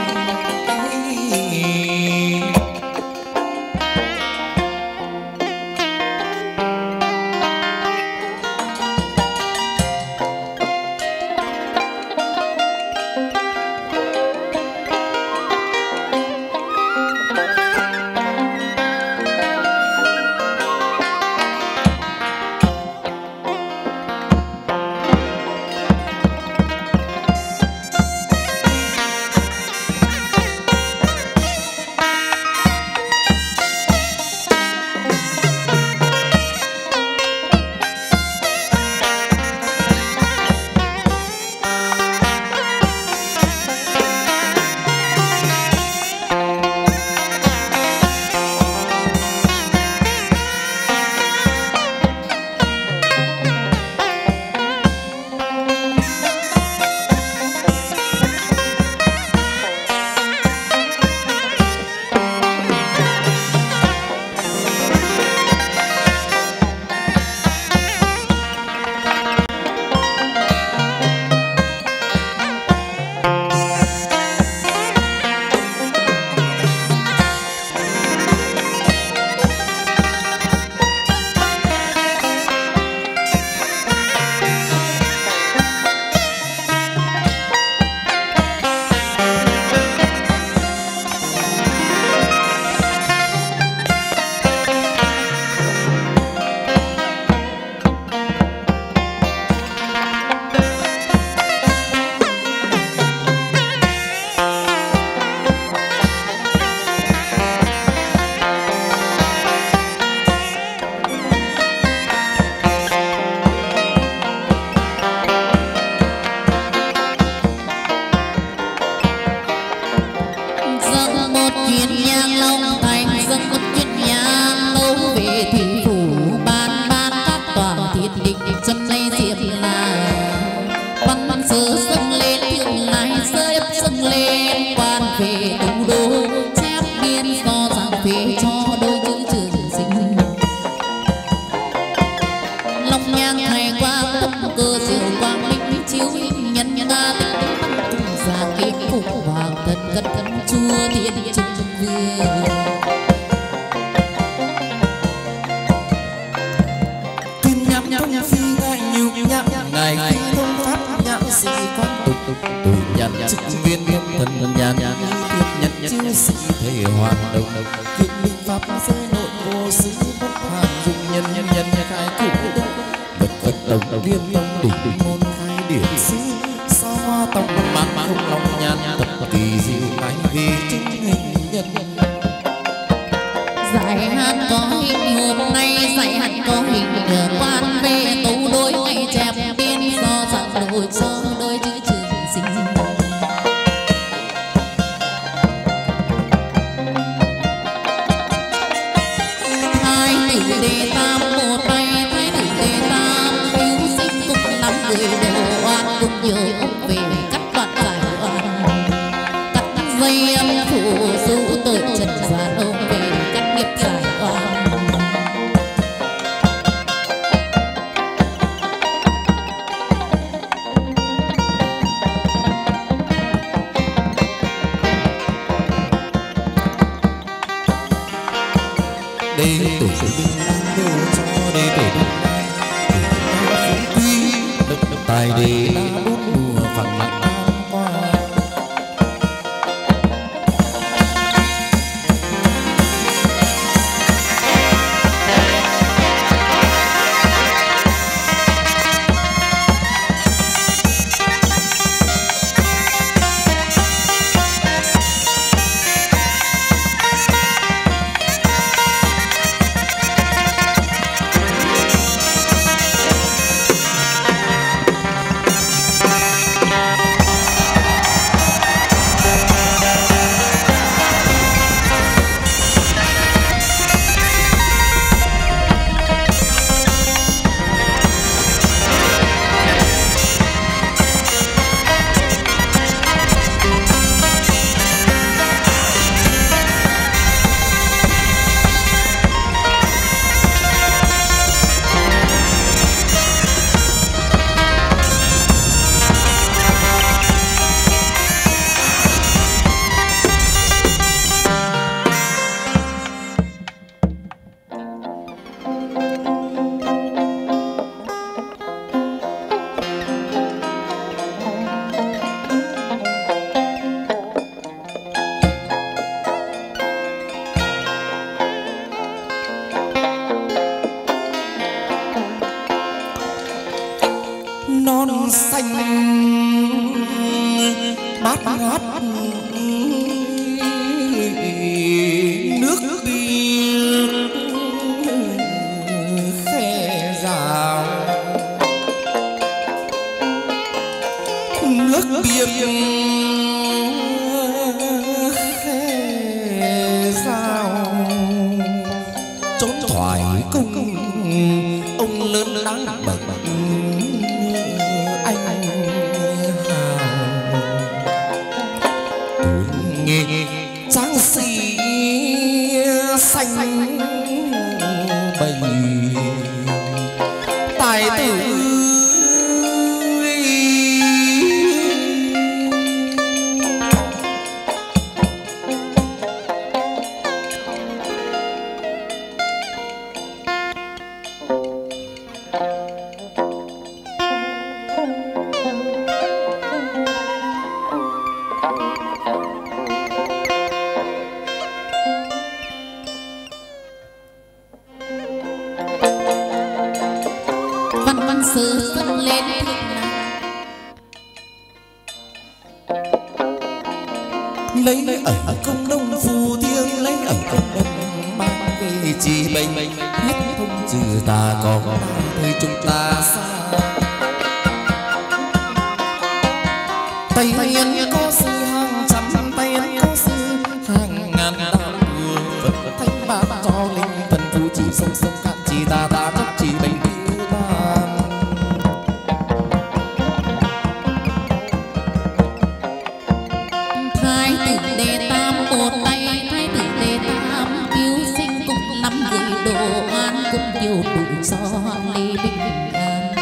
về thủy phủ ban ban các tòa thiên đình chân nay diệp là văn sớ dâng lên thượng lại rơi ấp dâng lên quan về thủ đô chép biên do giảng phế cho đôi chữ trường sinh long nhang thầy qua thấp cơ diệu quang minh chiếu nhân nga tích tích tăng cùng già kiếm phục hoàng thân cất cất chua thiên trung vương kim nhắm thông phi ngài nhiều nhắm ngài khi thông pháp nhã sĩ quan tục tục từ nhàn chức viên thần nhàn tiếp nhận chư sĩ thể hoàn đồng kiệt minh pháp giới nội vô sứ bất hàn dùng nhân nhân nhân khai cử vật vật tổng viên tông đỉnh môn khai điển sư sao hoa tông mát không lòng nhàn tập kỳ diệu ngài vì chứng hình nhân giải hạn có hình hôm nay giải hạn có hình quan về tấu đôi ngày chép biên do dạng đôi cho đôi chữ trường sinh hai tử đề tam một tay hai tử đề tam cứu sinh cùng năm người đều oan cùng nhiều ông về cắt đoạn giải oan cắt dây âm phủ du tội trần gian ông về cắt nghiệp giải oan đệ tử đừng đang đô cho đệ tử phú quý tài đệ đã bốn mùa phẳng lặng qua non xanh bát ngát nước biếc khe rào nước biếc khe rào trốn thoải công ông lớn đáng bậc anh hào tuổi nghề tráng sĩ xanh bầy tài tử sự dâng lên lấy ở công đông phù thiêng lấy ở công đông mang về chỉ bệnh hết thông trừ ta còn thời chúng ta xa tay nhân có sư hàng trăm tay nhân có sư hàng ngàn đạo Phật thanh bát cho linh thần phù chỉ sông sông cũng nhiều đủ cho ly bình an.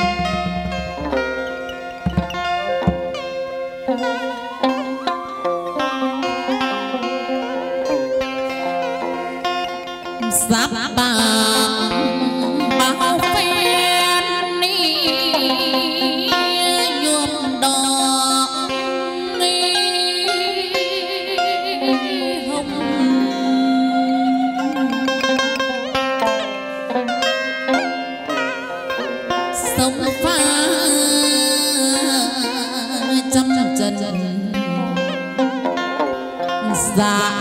Giáp bàng bao phen ni nhuộm đỏ ni hồng, sông pha trăm trần dạ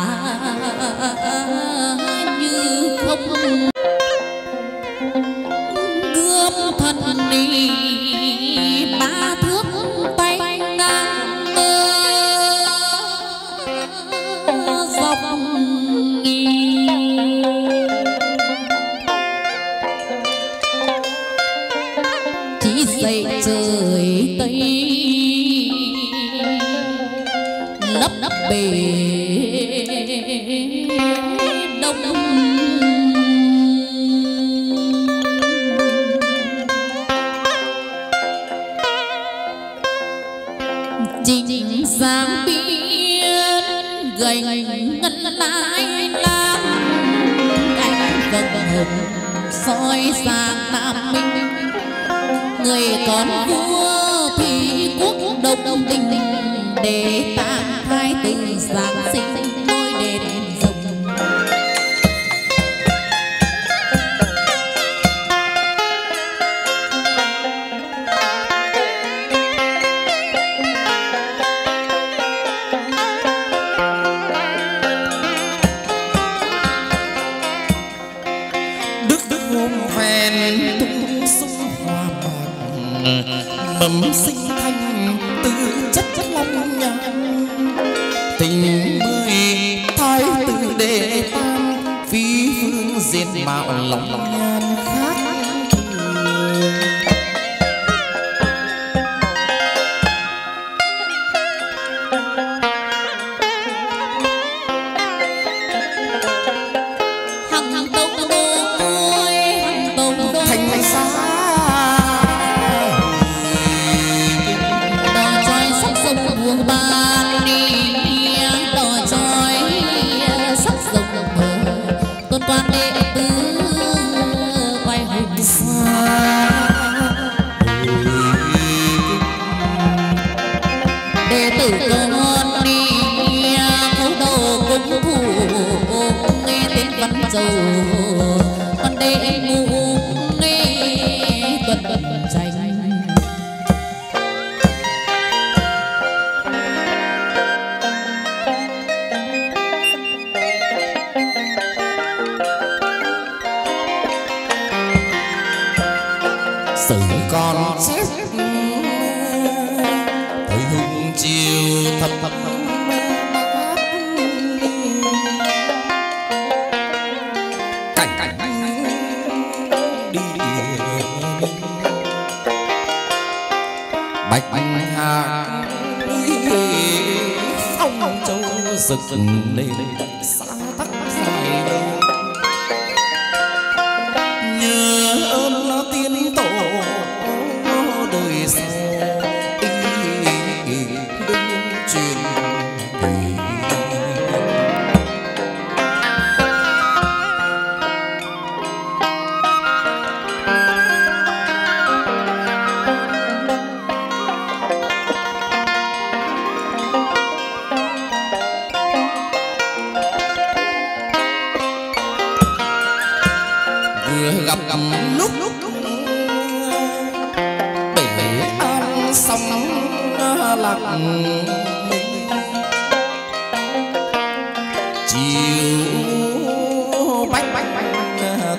như không gươm thần đi ba thước tay ngang dọc chỉ dậy trời tây lấp lấp bể đông chính sáng biên gầy ngân lái lam anh vầng hồng soi sang nam minh người con vua thì quốc đông đông đình để tang thái tử giáng sinh ngôi đền rồng. Mầm sinh thành từ chất chất long nhàn tình mười thái tử đệ tam phi phương diện mạo lòng nhan khác hằng hằng tông đôi hằng tông đôi thành xa buông ban đi đò trói sắc rồng mờ tôn quan đệ tử quay hùng xa đệ tử con đi khấu đầu cung thủ nghe tiếng văn dầu con đệ ngủ nghe tuần tuần tranh sử con chết thời hùng chiều thập thập cảnh cảnh đi bạch hà phong châu rực lên xa tắc dài đâu nhớ ơn tiên tổ đời sau đừng truyền vừa gặp gặp lúc lúc bể an sóng lạc chiều bách bách thật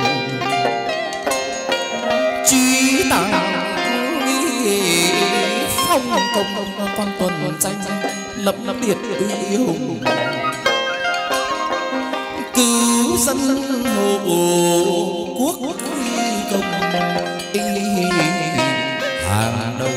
truy tặng phong công con tuần tranh lập lập liệt uy hùng cứu dân hộ quốc công hàng đầu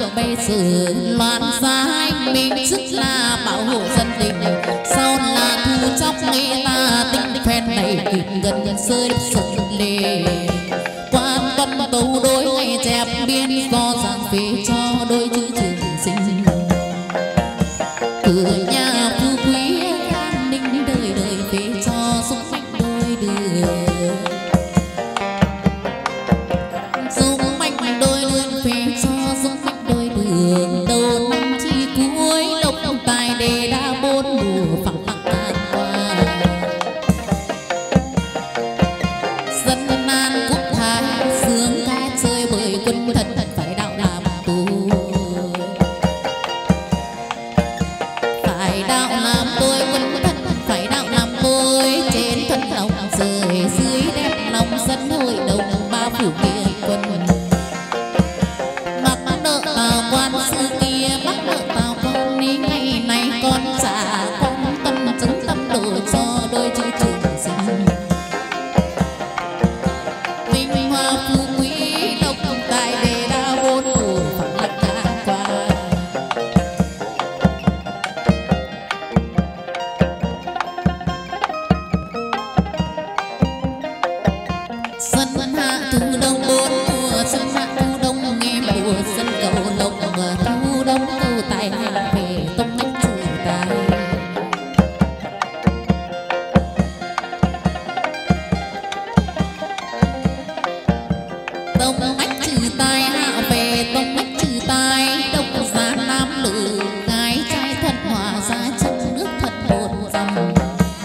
của bây giờ loạn sai mình sức là bảo hộ dân tình sau là thu chóc nghe ta tinh phen này kịp gần gần rơi đất sụn lề quan tâm tấu đôi ngày chép biên có giảng phế cho đôi chữ trường sinh cửa nhà phú quý an ninh đời đời phế cho xung quanh đôi đường xung quanh đôi đường phế cho xung quanh đôi đường đầu năm chi cuối lộc tài đề đã bốn mùa phẳng phẳng tàn qua dân an quốc thái sướng ca chơi bởi quân thần phải đạo làm tù phải đạo làm tôi quân thần phải đạo làm tôi trên thân lòng rời dưới đẹp lòng dân hội đồng ba phủ kia quân mặc nợ tào quan sư kia mắc nợ tào con ní ngày này con trả con tâm chứng tâm đổi cho đôi chữ trường sinh vinh hoa phú quý độc tài đề đa bốn mùa phẳng lặng cả qua xuân hạ thu đông bốn mùa xuân hạ thu đông nghe mùa xuân cầu lộc thu đông cầu tài hạ về tông đánh chủ tài tông đánh trừ tài hạ về tông đánh trừ tài đông giá nam lự gái trai thân hòa ra trong nước thật một dòng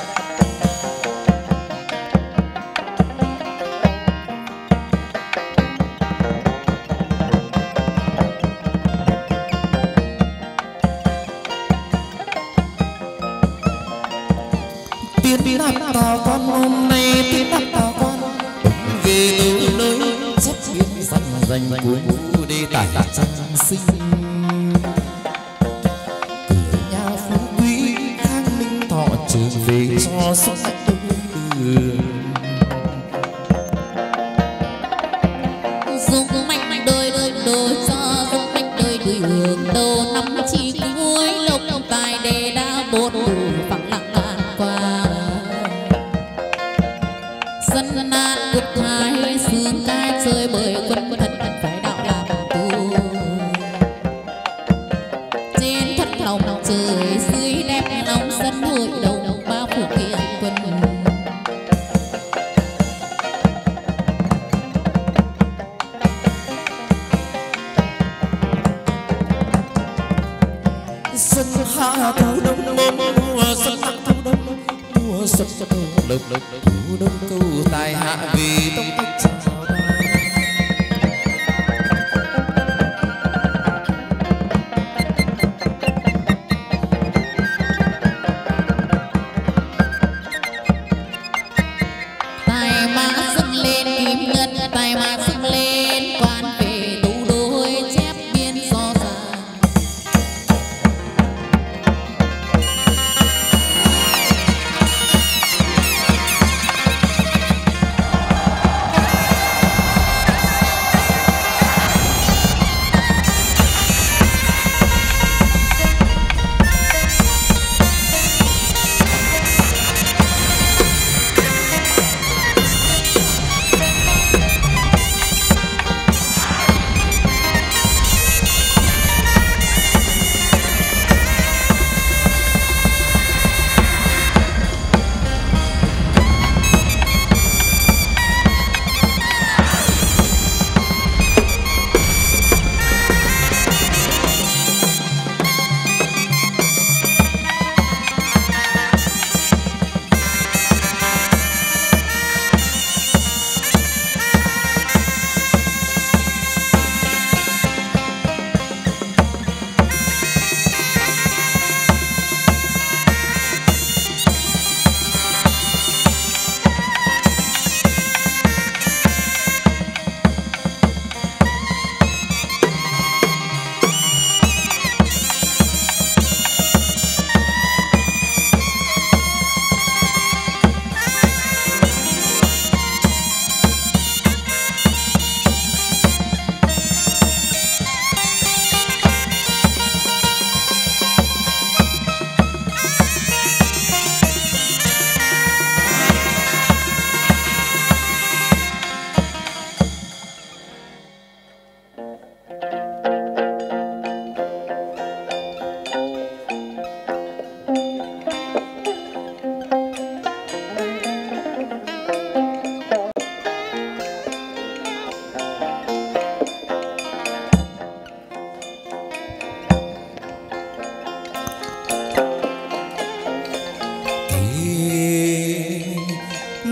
tiên đi đáp tao con hôm nay tiên đáp tao con về từ nơi chấp biên dành dành cuốn đi tải trang sinh cửa nhà phú quý khang ninh thọ trường về cho xuất đường dung mạnh đôi đôi đôi cho dung mạnh đôi đường đầu năm chi cuối lộc tài đề đa bốn mùa phẳng lặng ngàn qua dân an quốc thái sướng ca chơi bởi quân thần phải đạo làm tù trên thất lòng trời dưới đẹp lòng dân hội đồng ba phủ kiện quân xuân hạ thu đông bốn mùa xuân hạ thu đông mùa xuân cầu lộc thu đông cầu tài hạ vì tông cách chào tài mã dâng lên kim ngân tài mã dâng lên quan về tú đôi chép biên so sàng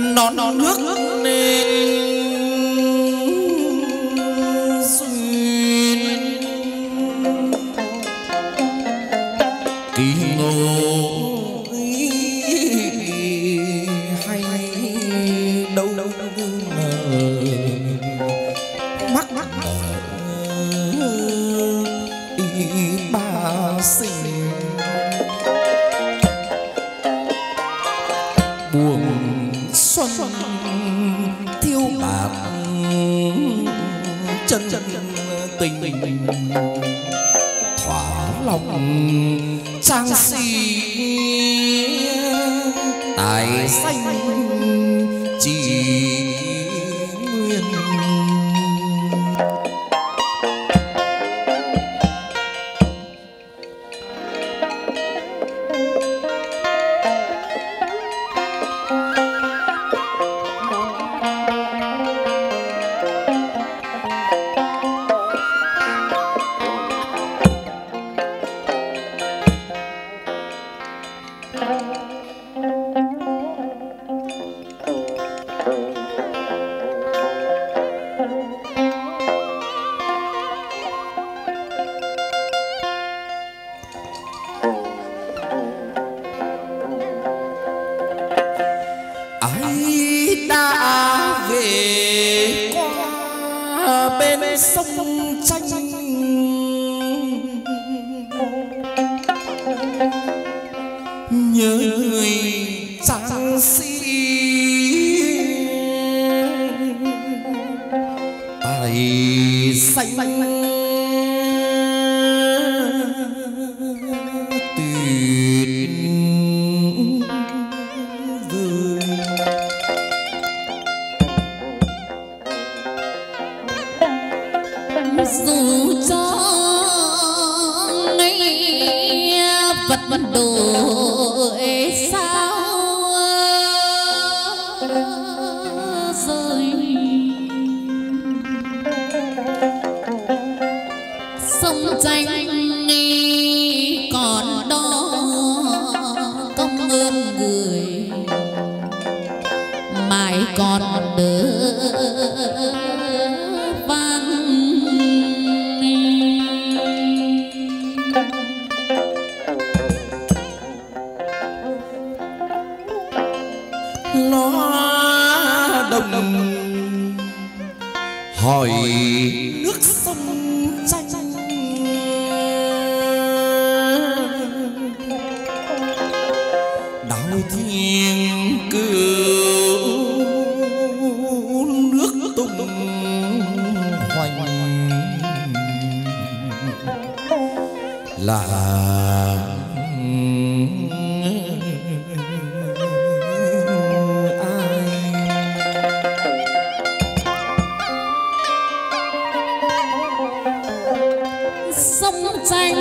non non nước nên duyên kỳ ngộ hay đâu đâu mắc mắc ba sinh buồn xuân thiêu bạc chân chân tình thỏa lòng trang si tài xanh chỉ nguyên ai đã về qua bên sông tranh nhớ người trang sĩ tài xanh tuyệt vời dù cho ngày vật vật đổi sao rơi sông tranh còn đó công ơn người mãi còn đỡ vang loa đồng hỏi nước sông tranh đào thiên cửu nước tung hoành là sông tranh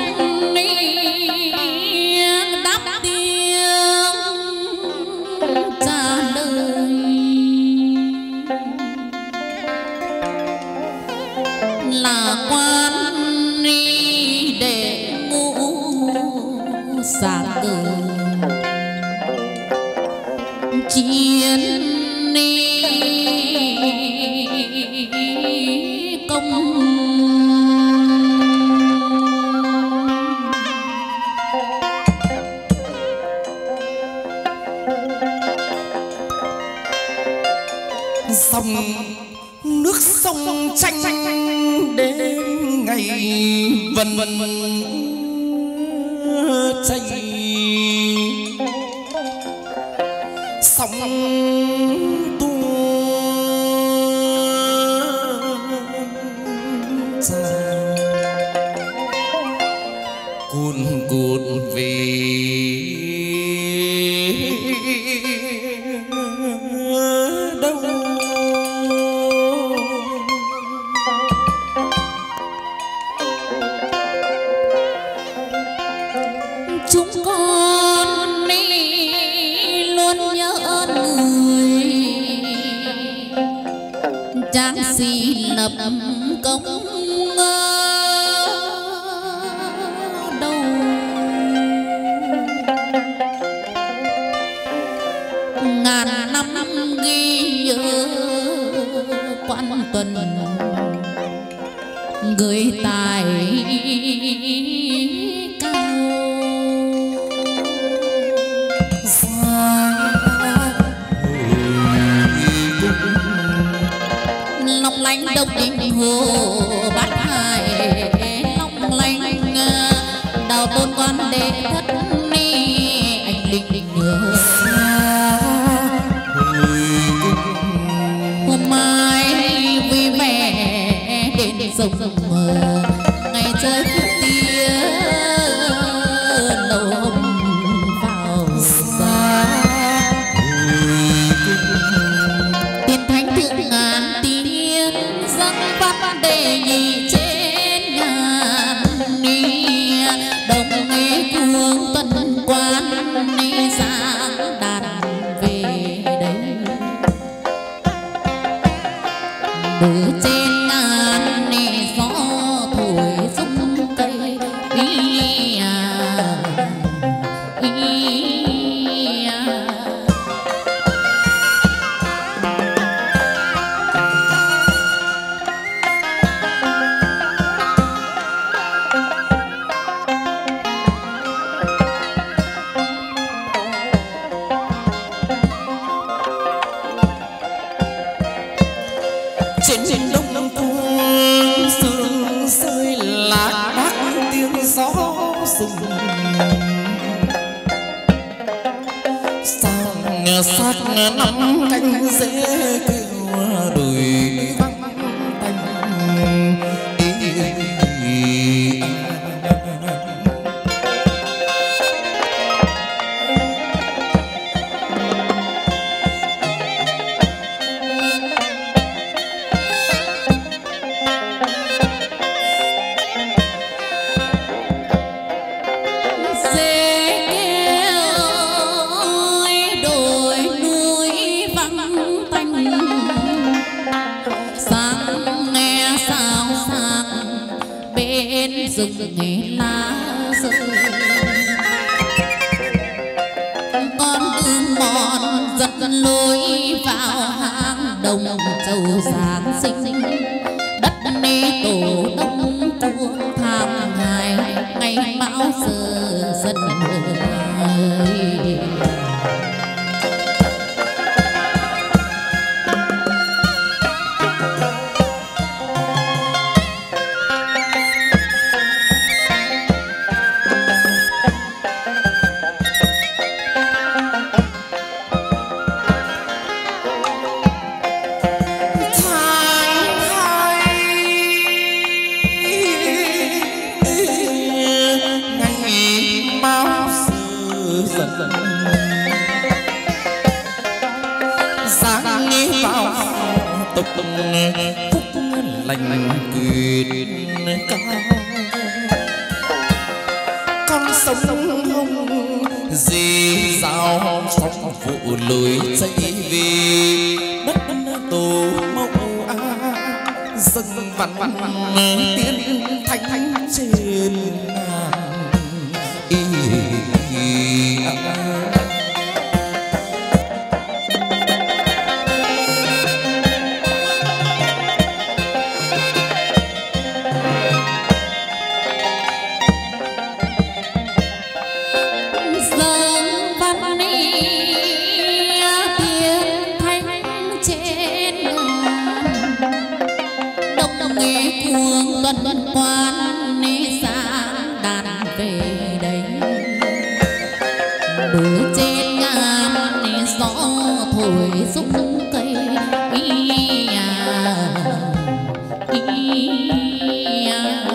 đáp tiếng trả lời là quan ni để ngủ sáng cờ chiến ni công dòng nước sông tranh đêm ngày vần vần chảy sóng tuôn tràn cuồn cuộn về đâu chúng con đi luôn nhớ người trang sĩ lập công đâu ngàn năm ghi quan tuần người tài cao long lanh đông đình hồ bát hải long lanh đào tôn quan đệ thất ni anh linh ngựa hôm mai vui vẻ đến sông mờ ngày trời phút tia đầu hôm vào xa tiên thánh thượng ngàn tiên dâng văn đề nhị trên ngàn ni đồng nghe cuồng tuần quan ni sáng đàn về đây bờ trên ngàn ni gió thổi rung cây ý à ý à trên đông cung sương rơi lạc đác tiếng gió rừng sang sát năm cánh rễ kêu đùi vắng tanh rừng nghe lá rơi con đường mòn dần lối vào hang đồng châu giáng sinh đất nê tổ đông chuông tham ngài ngày mão giờ dần ơi sáng nghĩ vào tục phúc lành quyền cao con sống hông dì dào sóng vụ lùi chạy về đất tổ mẫu a dâng văn văn tiến thanh trên ngàn y tuần quan ni sáng đàn về đây bờ trên ngàn ni gió thổi rung cây ý à ý à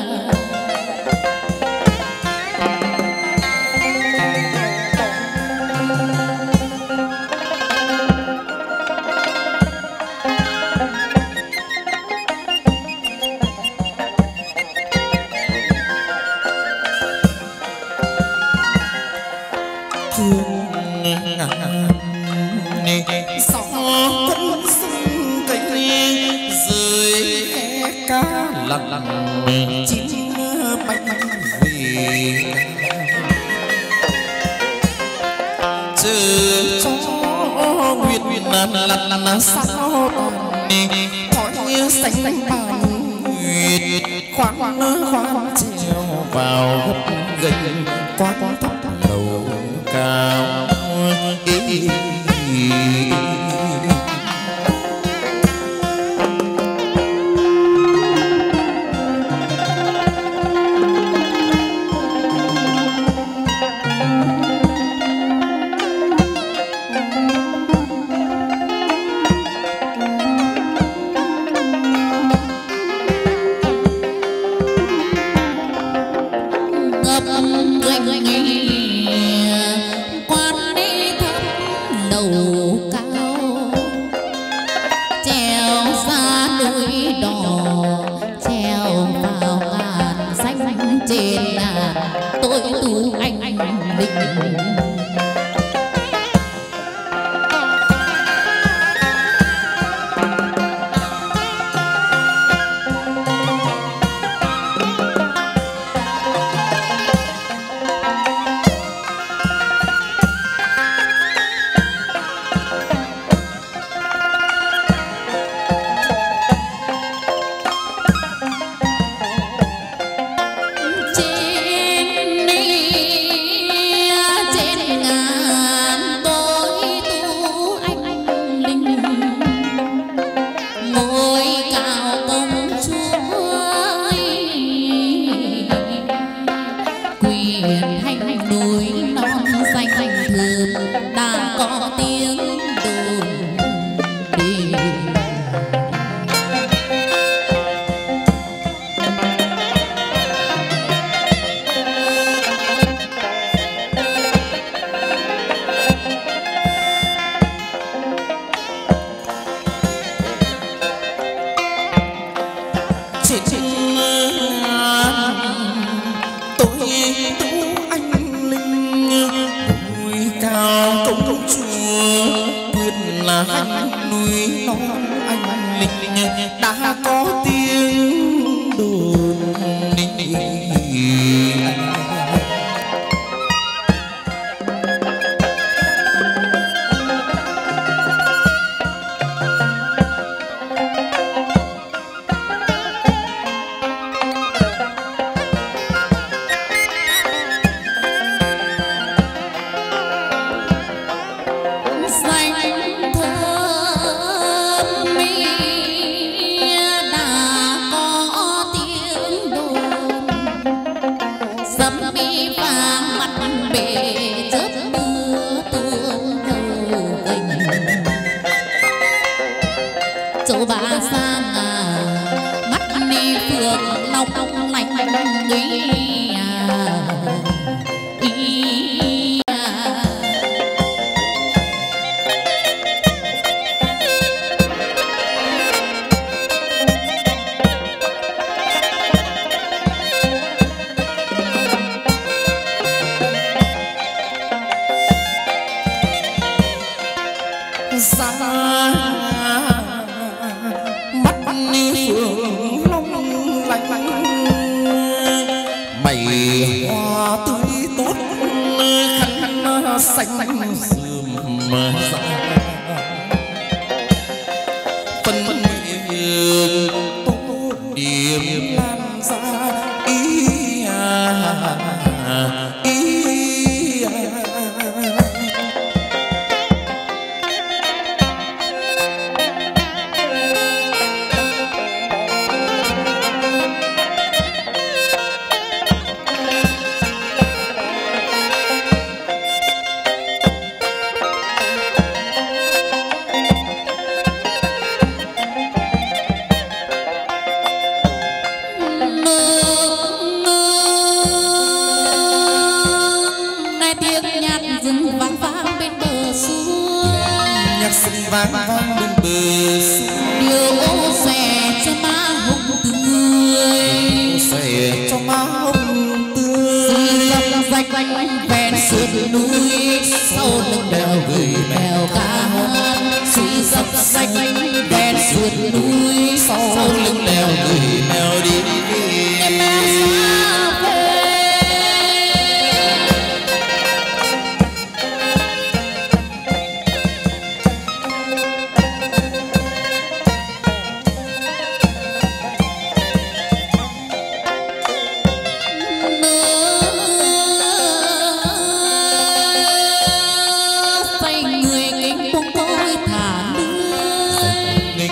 gió vẫn sung cây dưới cá lặng chim bay về chờ cho nguyệt nguyệt là là là sao tàn thói xanh bàn nguyệt khoan khoan treo vào gấp gành quán thấp đầu cao ý.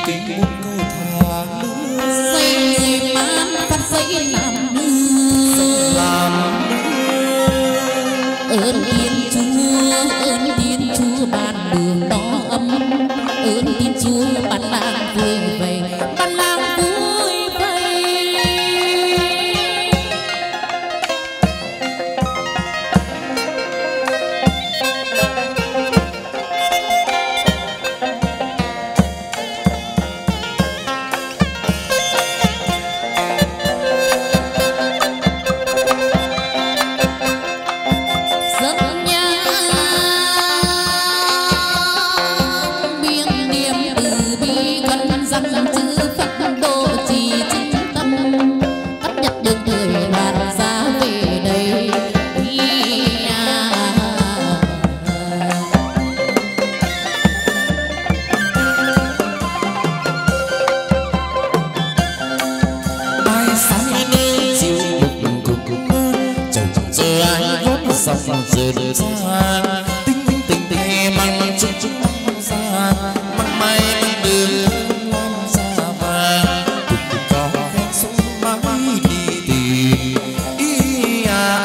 kính muốn câu thả lứa xây người man phát xây làm nương làm ơn Thiên Chúa ơn Thiên Chúa ban đường đỏ ấm ơn Thiên Chúa ban làng vui vầy ban làng vui vầy dòng dệt ra tinh tinh tình tình mang chung chung mang ra mang may mang đường mang ra vàng cùng có khen sông mãi đi tìm ý à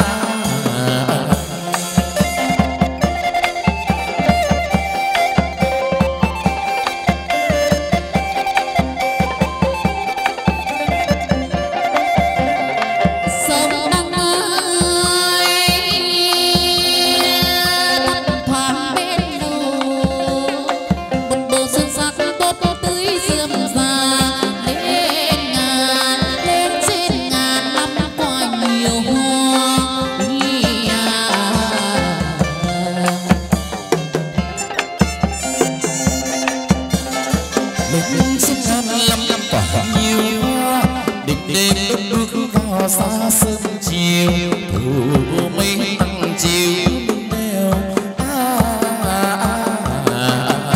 xa sớm chiều thủ mấy tăng chiều đeo à, à, à, à.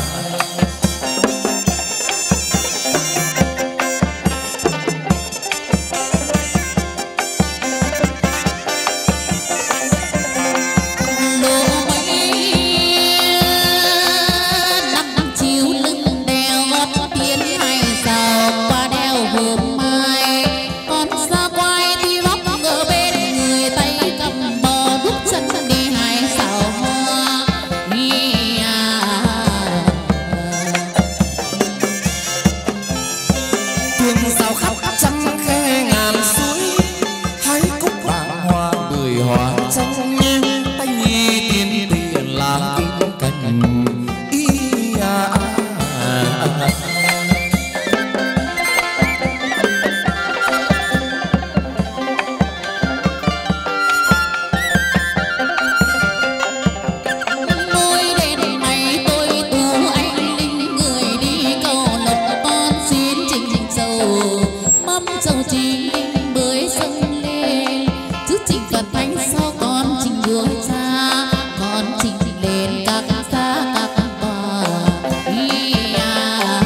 lô mấy năm chiều lưng đeo gót tiến hay sao qua đeo hôm mai con xa quay sao khắp trăng khe ngàn suối hái cúc vàng hoa bưởi hoa trong như tay tiền tiền là kim cành ý à, à, à. dầu trình bưởi dâng lên chứ trình Phật thánh sau con trình chúa cha con trình lên các xa các tòa ý à.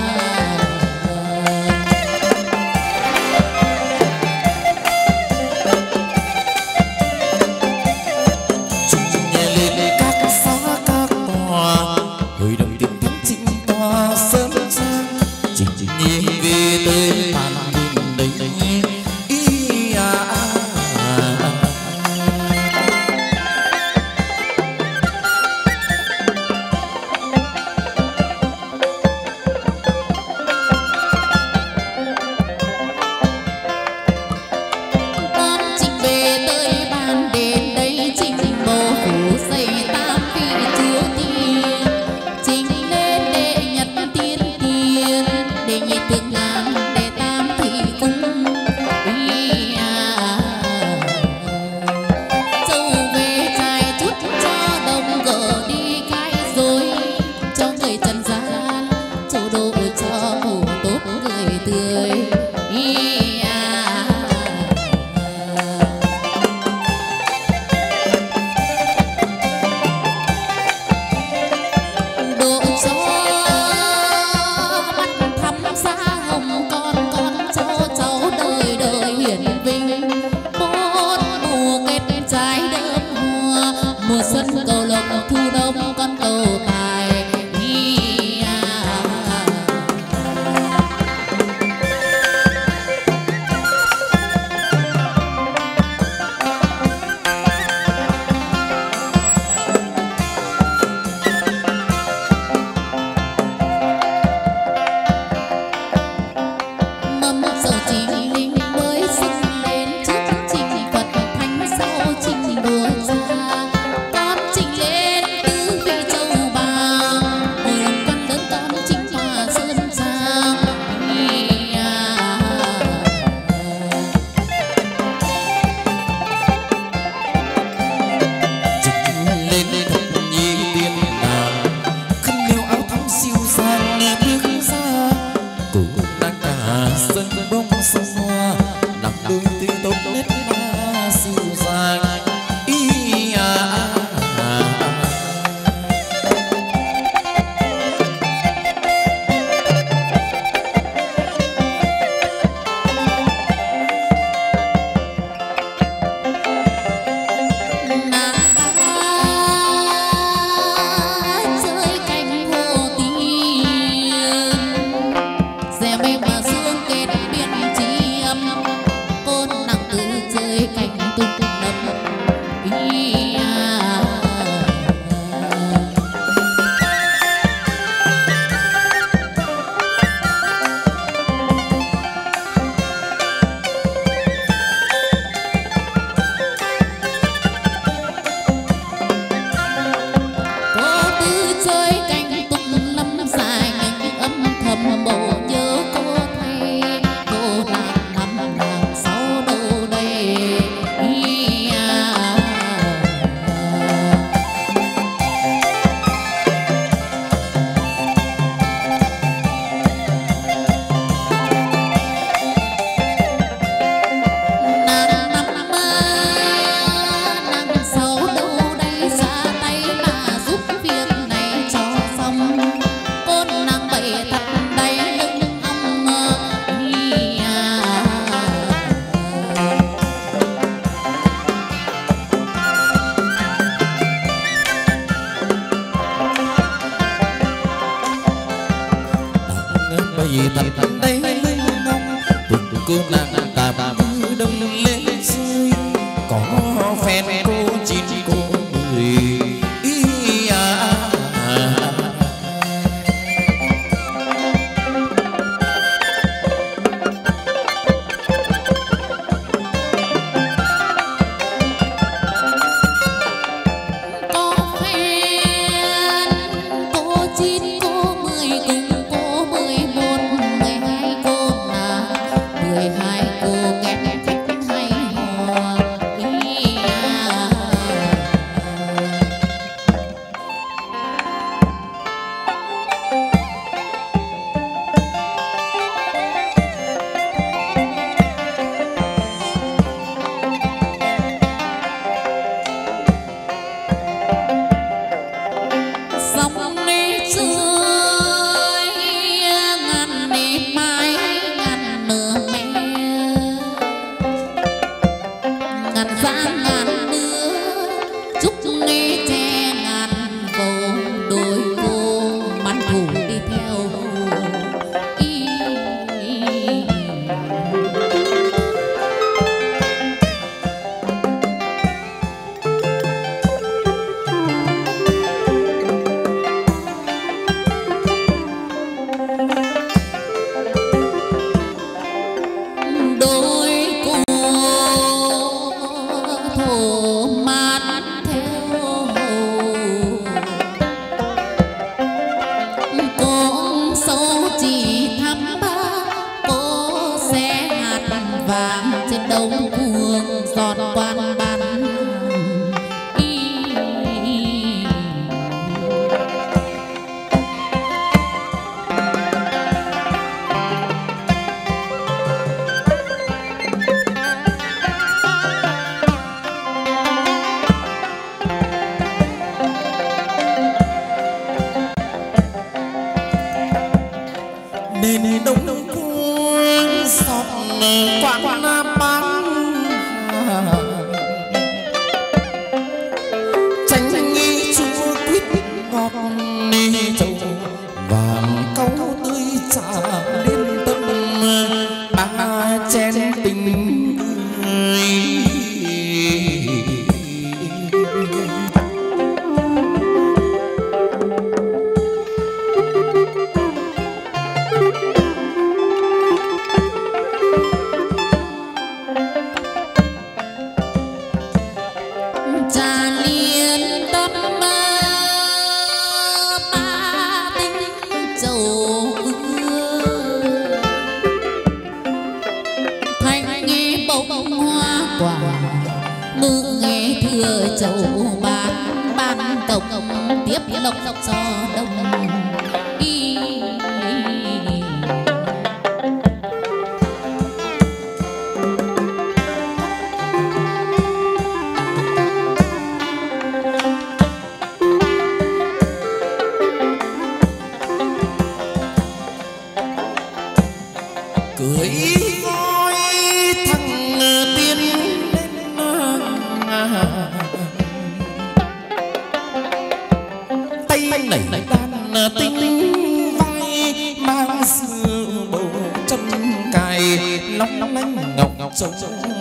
Trình lên các xa các tòa hồi đồng tiếng tiếng trình tòa sớm sang trình trình về tới bàn mùa xuân cầu lộc thu đông con cầu tài. châu bán ban tổng tiếp lộc cho đông y cưới voi thằng tiên tay nảy đàn tinh vai mang xưa bầu chân cài nóng nóng lánh ngọc ngọc sông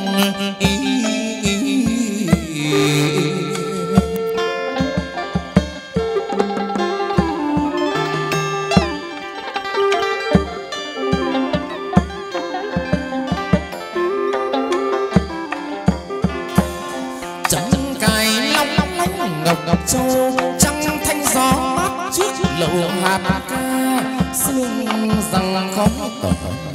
ngọc châu trăng thanh gió mát trước lầu hạt ca sương rằng khó tỏ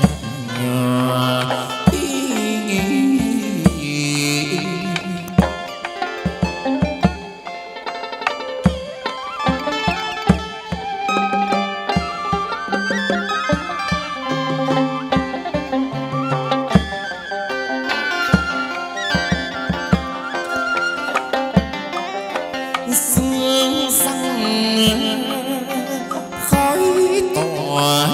sương răng khói tỏa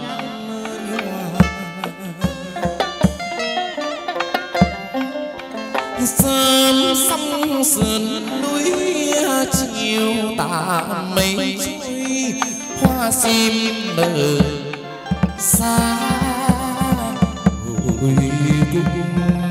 sớm sông sườn núi chiều tà mây trôi hoa sim nở xa hồi cung.